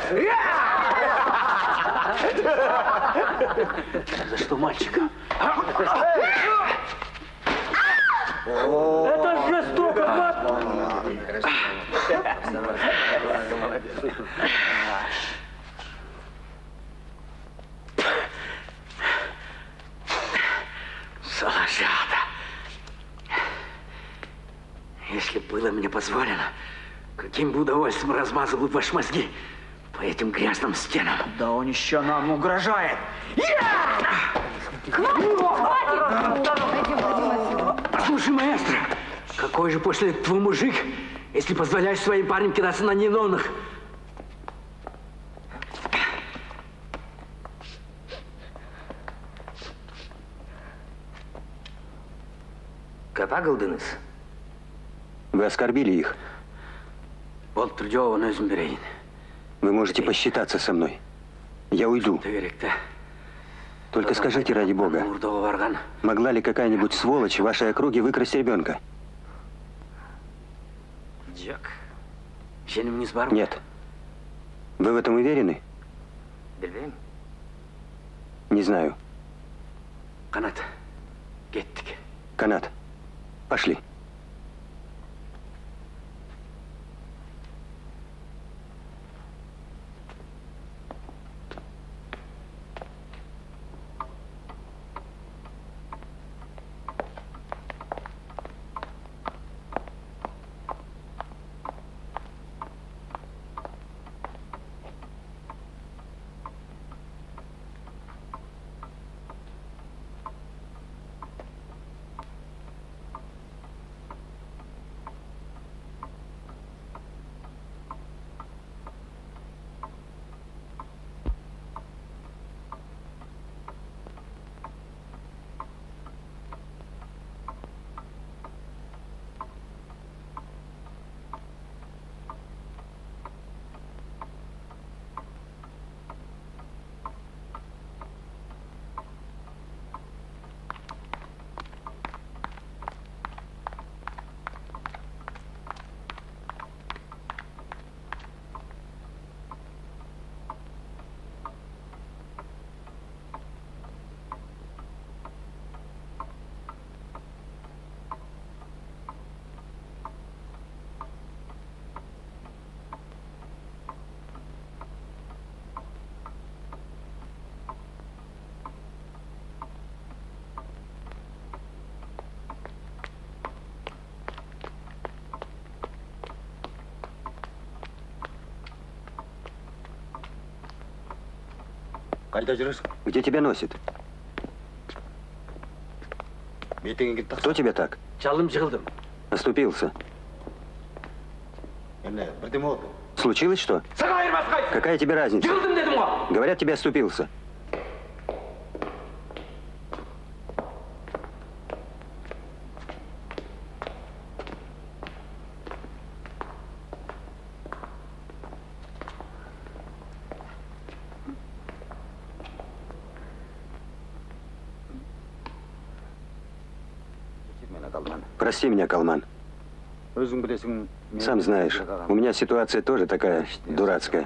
За что мальчика? Это жестоко! Соложата. Если было мне позволено, каким бы удовольствием размазал бы ваши мозги по этим грязным стенам. Да он еще нам угрожает. Слушай, маэстро, какой же пошлый твой мужик, если позволяешь своим парням кидаться на невинных? Капа Голденес? Вы оскорбили их. Вот трудёвый измерение. Вы можете посчитаться со мной. Я уйду. Только скажите, ради Бога, могла ли какая-нибудь сволочь в вашей округе выкрасть ребенка? Нет. Вы в этом уверены? Не знаю. Канат, пошли. Где тебя носит? Кто тебя так? Оступился. Случилось что? Какая тебе разница? Говорят, тебя оступился. Прости меня, Калман. Сам знаешь, у меня ситуация тоже такая дурацкая.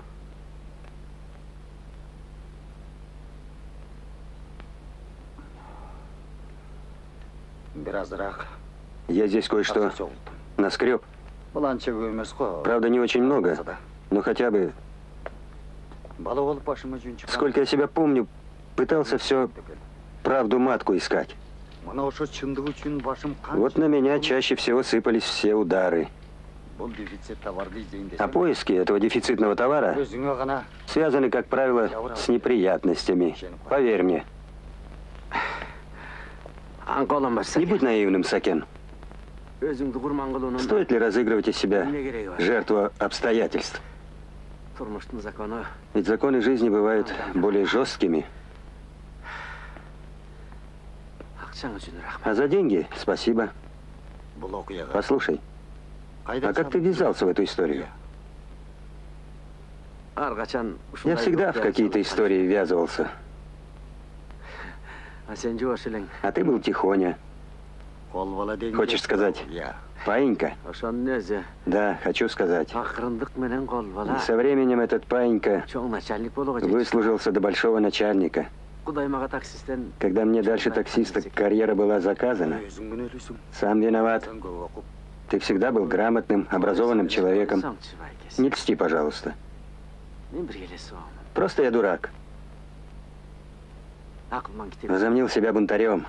Я здесь кое-что наскреб. Правда, не очень много, но хотя бы... Сколько я себя помню, пытался все правду матку искать. Вот на меня чаще всего сыпались все удары. А поиски этого дефицитного товара связаны, как правило, с неприятностями. Поверь мне. Не будь наивным, Сакен. Стоит ли разыгрывать из себя жертву обстоятельств? Ведь законы жизни бывают более жесткими. А за деньги спасибо. Послушай, а как ты ввязался в эту историю? Я всегда в какие-то истории ввязывался. А ты был тихоня. Хочешь сказать, паинька? Да, хочу сказать. И со временем этот паинька выслужился до большого начальника. Когда мне дальше таксиста карьера была заказана, сам виноват. Ты всегда был грамотным, образованным человеком. Не льсти, пожалуйста. Просто я дурак. Возомнил себя бунтарем.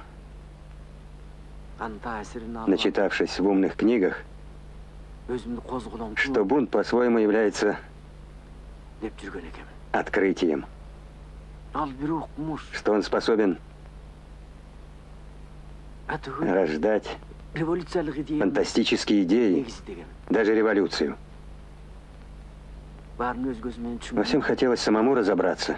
Начитавшись в умных книгах, что бунт по-своему является открытием. Что он способен рождать фантастические идеи, даже революцию. Во всем хотелось самому разобраться.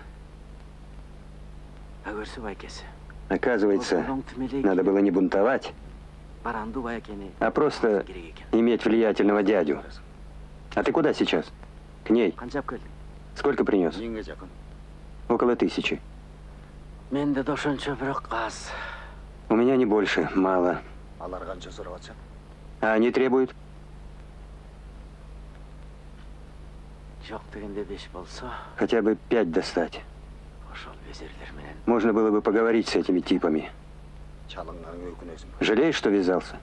Оказывается, надо было не бунтовать, а просто иметь влиятельного дядю. А ты куда сейчас? К ней. Сколько принес? Около 1000. У меня не больше, мало. А они требуют? Хотя бы 5 достать. Можно было бы поговорить с этими типами. Жалеешь, что ввязался?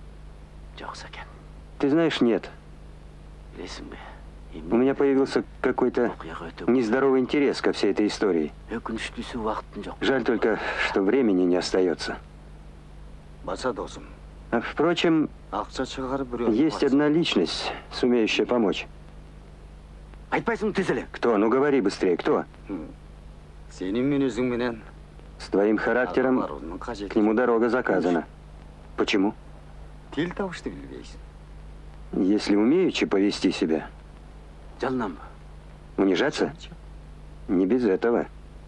Ты знаешь, нет. У меня появился какой-то нездоровый интерес ко всей этой истории. Жаль только, что времени не остается. А впрочем, есть одна личность, сумеющая помочь. Кто? Ну говори быстрее, кто? С твоим характером к нему дорога заказана. Почему? Если умеючи повести себя. Унижаться? Не без этого.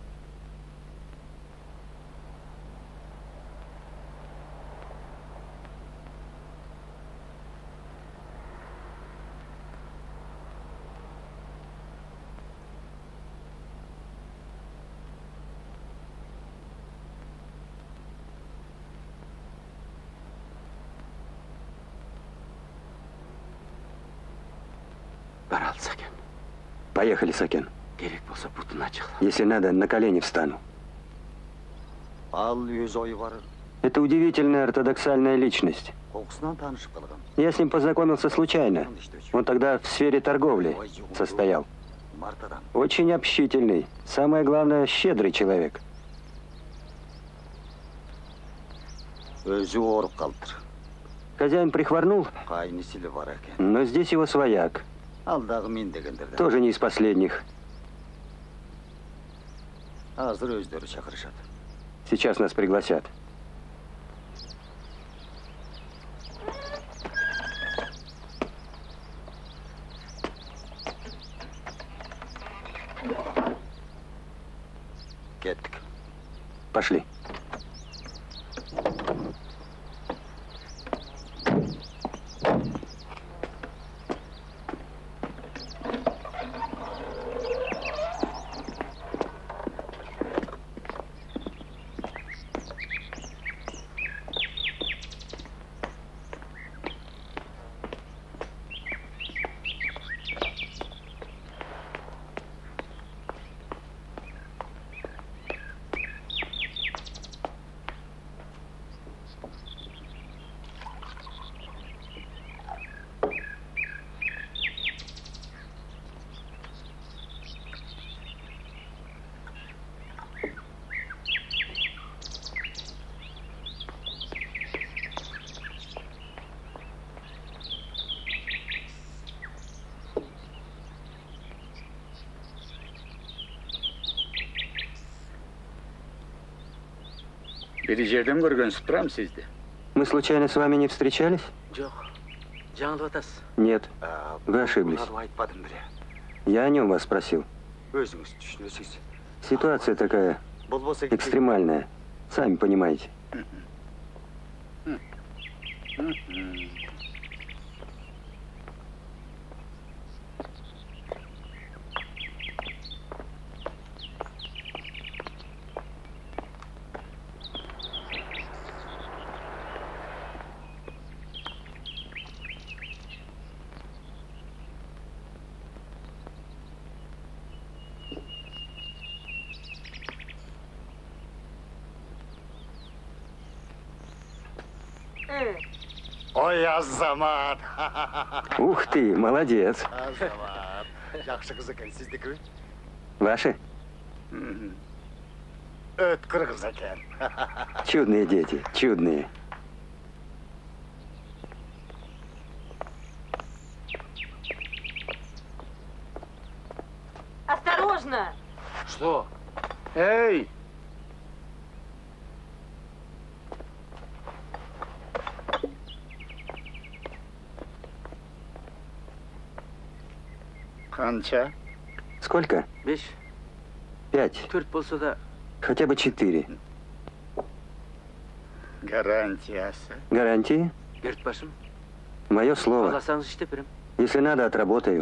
Поехали, Сакен. Если надо, на колени встану. Это удивительная ортодоксальная личность. Я с ним познакомился случайно. Он тогда в сфере торговли состоял. Очень общительный. Самое главное, щедрый человек. Хозяин прихворнул, но здесь его свояк. Тоже не из последних. Сейчас нас пригласят. Пошли. Мы случайно с вами не встречались? Нет, вы ошиблись. Я о нем вас спросил. Ситуация такая экстремальная, сами понимаете. Ой, Азамат! Ух ты, молодец. Ваши? Чудные дети, чудные. Осторожно! Что? Эй! Ханча? Сколько? 5. Хотя бы 4. Гарантии? Мое слово. Если надо, отработаю.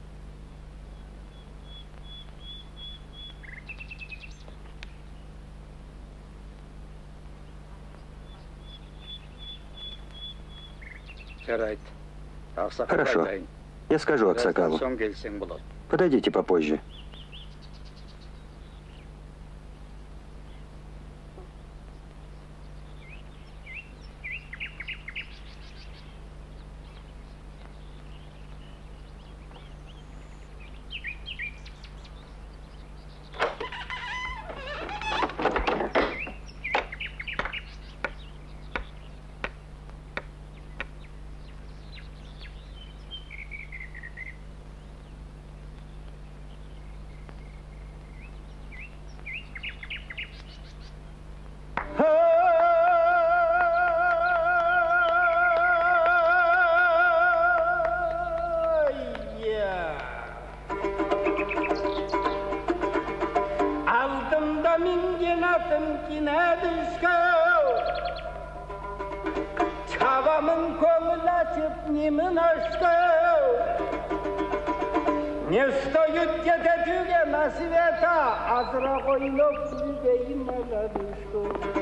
Хорошо. Я скажу Аксакалу. Подойдите попозже. Не стоит где-то тюрьма на света, а зрагойнов людей маладышко.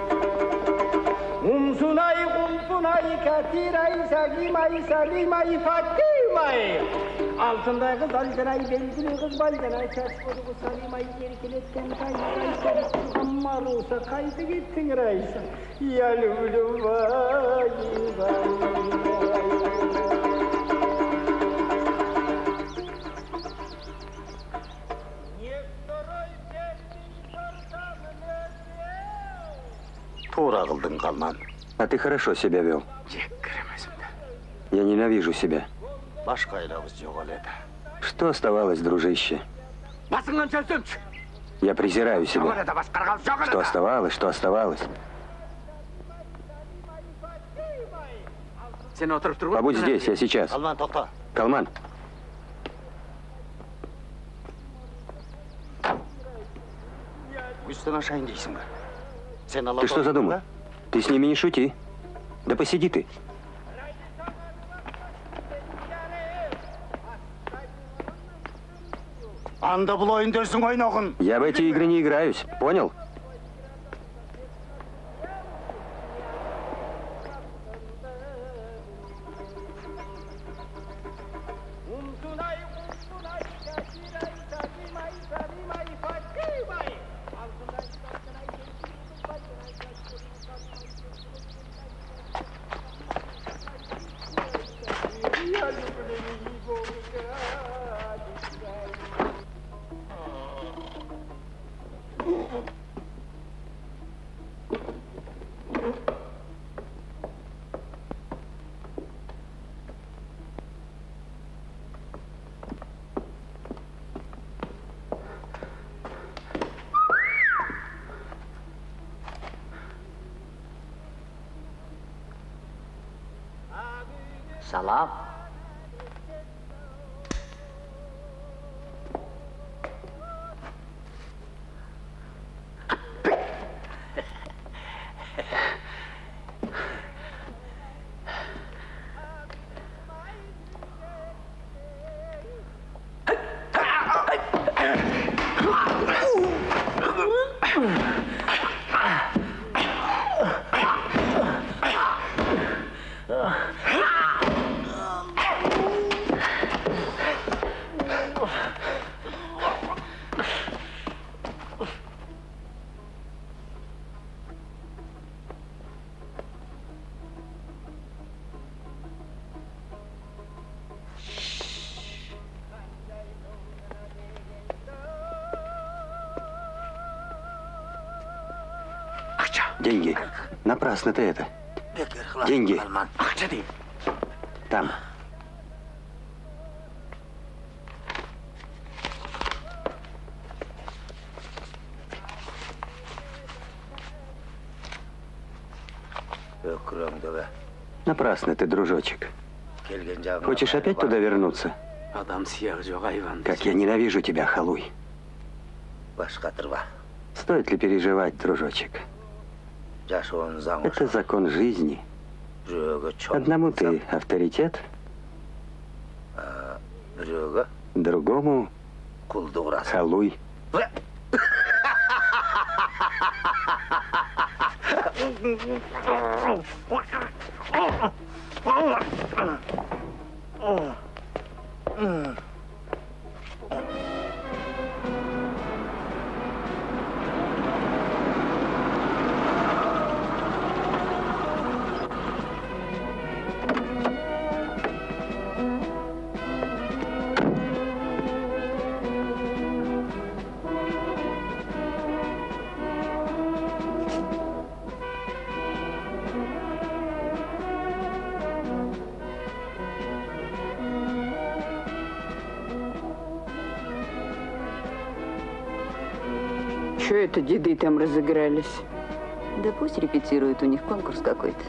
Умсунай, умсунай, катирай, сагимай, салимай, фатимай. Altında kız alcanay, benzini kız balcanay, saç kodu salimay, yerkiletten kaysay, amma olsa kaydı gittin raysa. Yalvülüm vay vay vay. А ты хорошо себя вел. Я ненавижу себя. Что оставалось, дружище? Я презираю себя. Что оставалось, что оставалось. Побудь здесь, я сейчас. Калман. Ты что задумал? Ты с ними не шути. Да посиди ты. Я в эти игры не играюсь, понял? Салам. Деньги. Напрасно ты это. Деньги. Там. Напрасно ты, дружочек. Хочешь опять туда вернуться? Как я ненавижу тебя, халуй. Стоит ли переживать, дружочек? Это закон жизни. Одному ты авторитет, другому халуй. Что это деды там разыгрались? Да пусть репетируют, у них конкурс какой-то.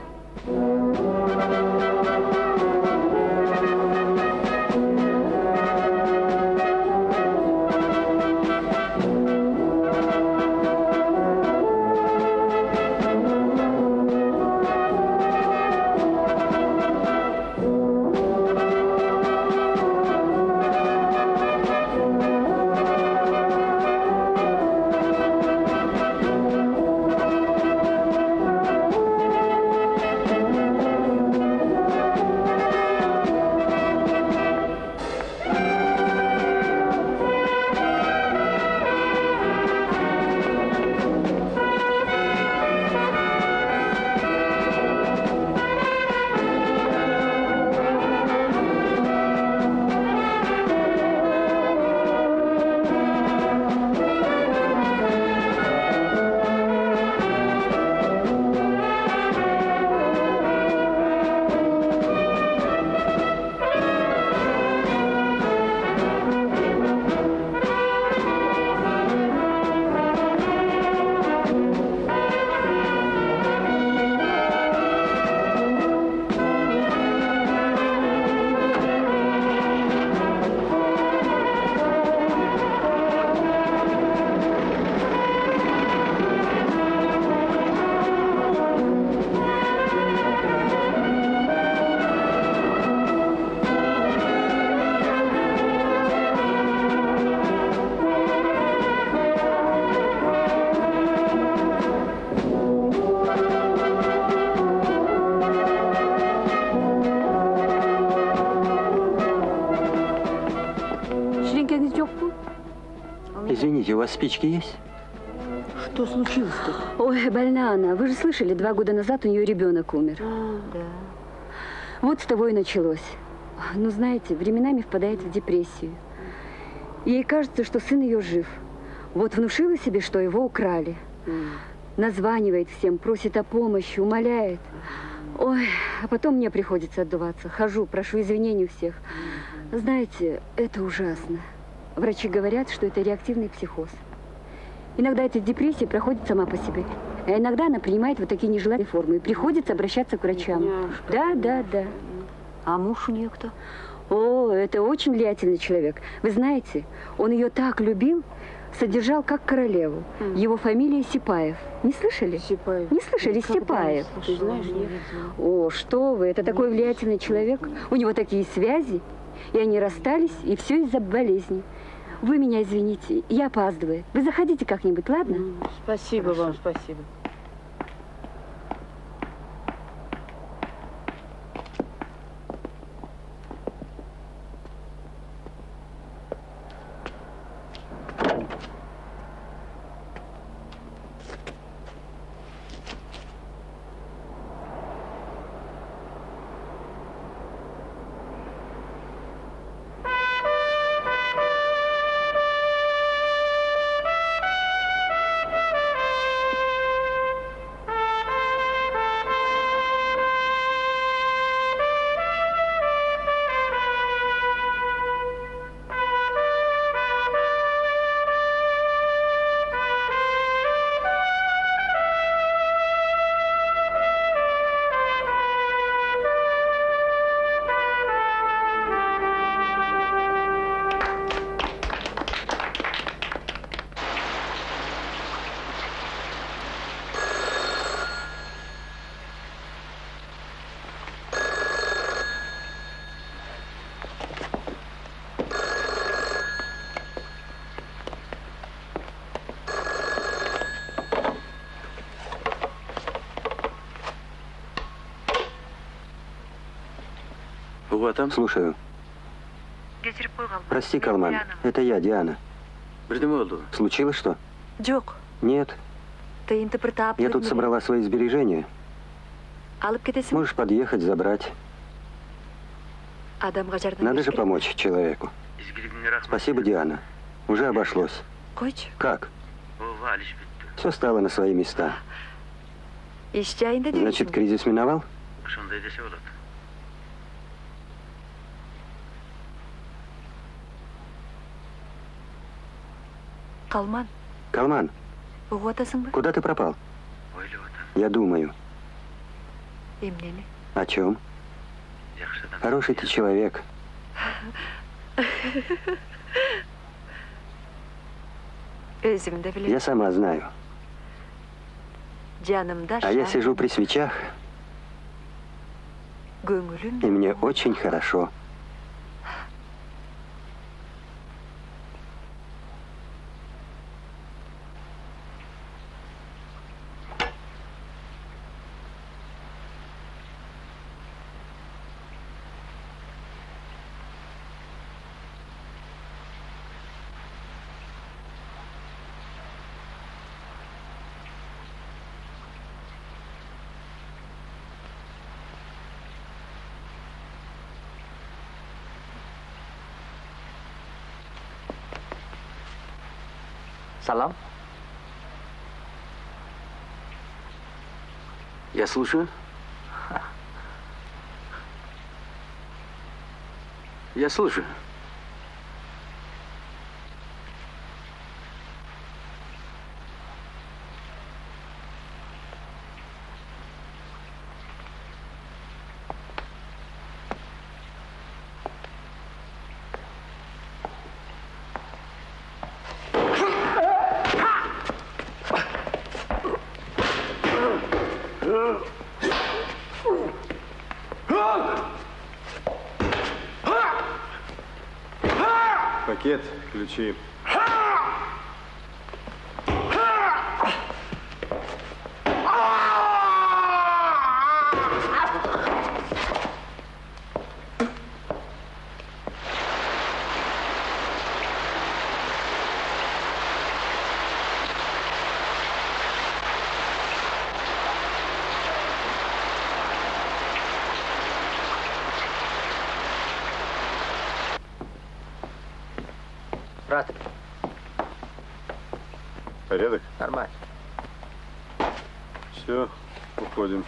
Извините, у вас спички есть? Что случилось-то? Ой, больна она. Вы же слышали, 2 года назад у нее ребенок умер. Да. Вот с того и началось. Ну, знаете, временами впадает в депрессию. Ей кажется, что сын ее жив. Вот внушила себе, что его украли. Названивает всем, просит о помощи, умоляет. Ой, а потом мне приходится отдуваться. Хожу, прошу извинений у всех. Знаете, это ужасно. Врачи говорят, что это реактивный психоз. Иногда эта депрессия проходит сама по себе. А иногда она принимает вот такие нежелательные формы. И приходится обращаться к врачам. Да. А муж у нее кто? О, это очень влиятельный человек. Вы знаете, он ее так любил, содержал как королеву. Его фамилия Сипаев. Не слышали? Сипаев. Не слышали? Сипаев. Ты знаешь, нет. О, что вы, это такой влиятельный человек. У него такие связи. И они расстались, и все из-за болезни. Вы меня извините, я опаздываю. Вы заходите как-нибудь, ладно? Спасибо вам, спасибо. Слушаю. Прости, Калман. Это я, Диана. Случилось что? Джок. Нет. Я тут собрала свои сбережения. Можешь подъехать, забрать. Надо же помочь человеку. Спасибо, Диана. Уже обошлось. Как? Все стало на свои места. Значит, кризис миновал? Калман, куда ты пропал? Я думаю. О чем? Хороший ты человек. Я сама знаю. А я сижу при свечах, и мне очень хорошо. Салам. Я слушаю. Я слушаю. Пакет, ключи. Здравствуй. Порядок? Нормально. Все, уходим.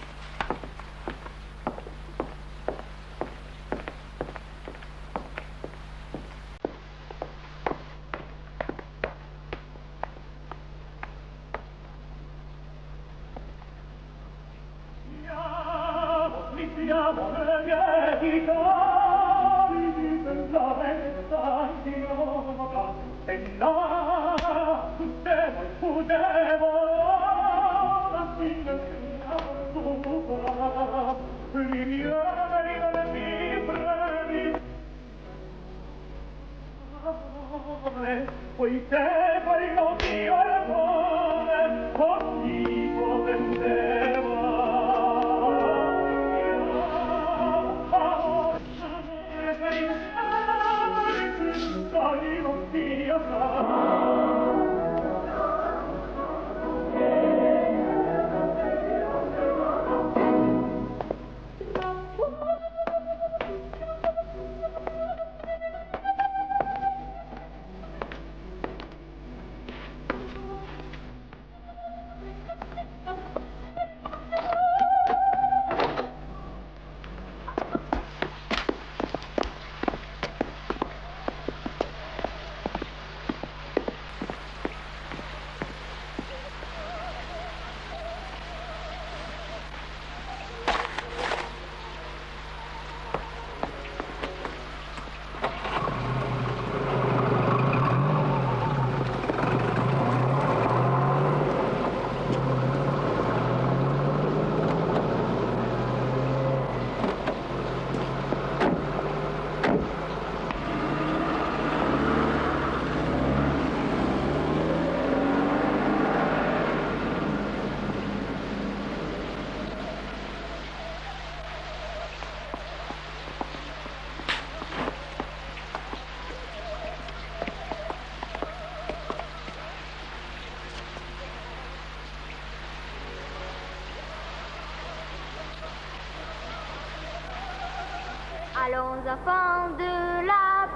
Allons enfants de la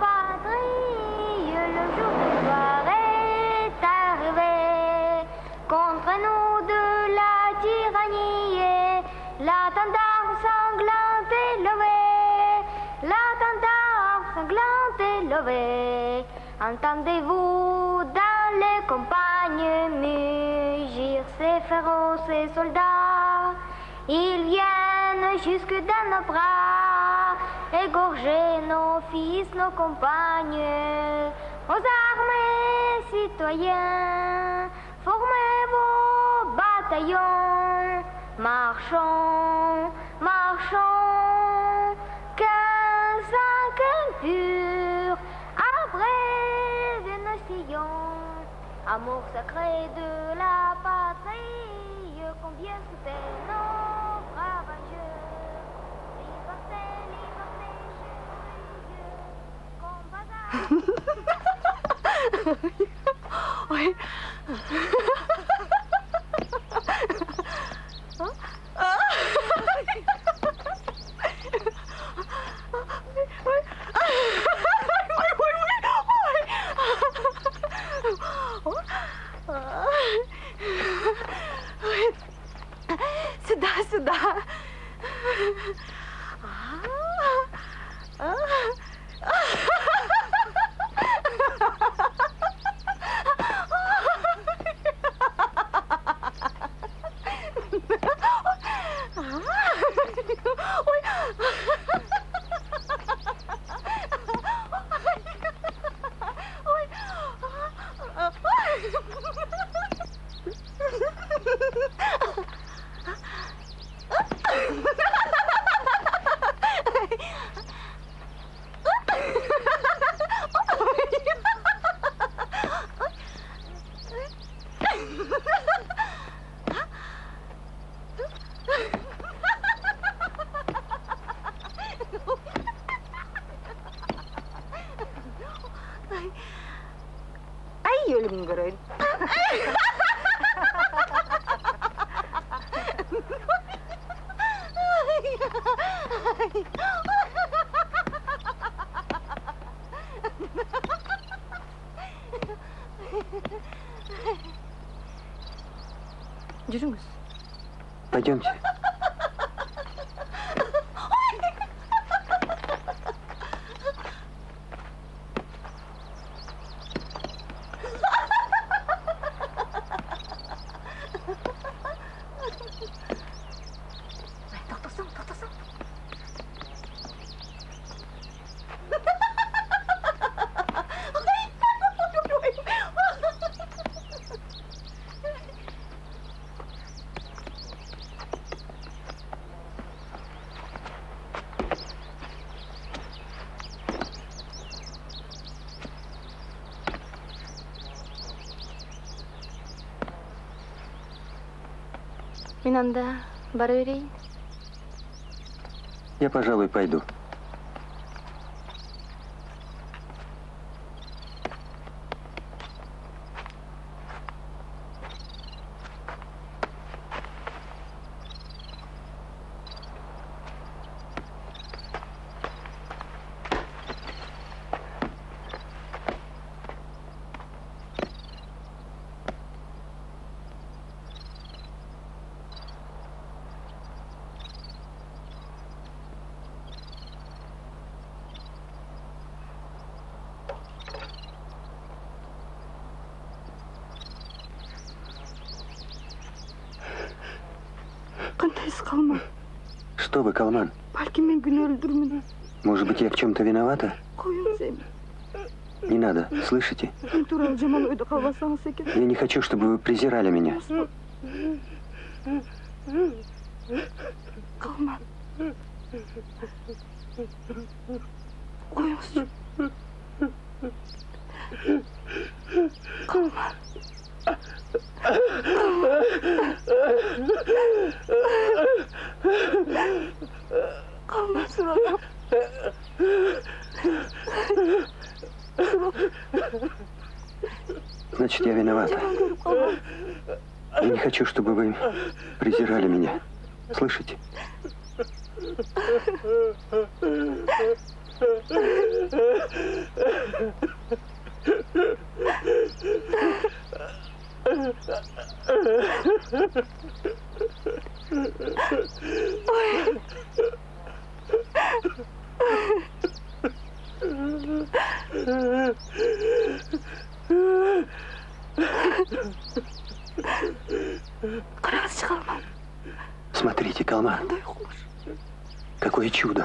patrie, le jour de gloire est arrivé. Contre nous de la tyrannie, l'attentat sanglant est levé. L'attentat sanglant est levé. Entendez-vous dans les campagnes mugir ces féroces soldats? Ils viennent jusque dans nos bras, égorger nos fils, nos compagnes. Aux armées, citoyens, formez vos bataillons. Marchons, marchons, qu'un sang impur abreuve nos sillons. Amour sacré de la patrie, combien c'était nos ravageurs. Liberté, liberté, chez Dieu, Ой. Сюда, сюда. Ай, Юлия Мингородь. Жүріңіз. Пойдемте. Мен анда бара берейін. Я, пожалуй, пойду. Что вы, Калман? Может быть, я в чем-то виновата? Не надо, слышите? Я не хочу, чтобы вы презирали меня. Калман. Калман. Значит, я виновата. Я не хочу, чтобы вы презирали меня. Слышите? Смотрите, Калман. Какое чудо.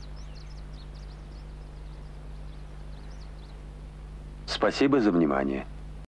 Спасибо за внимание.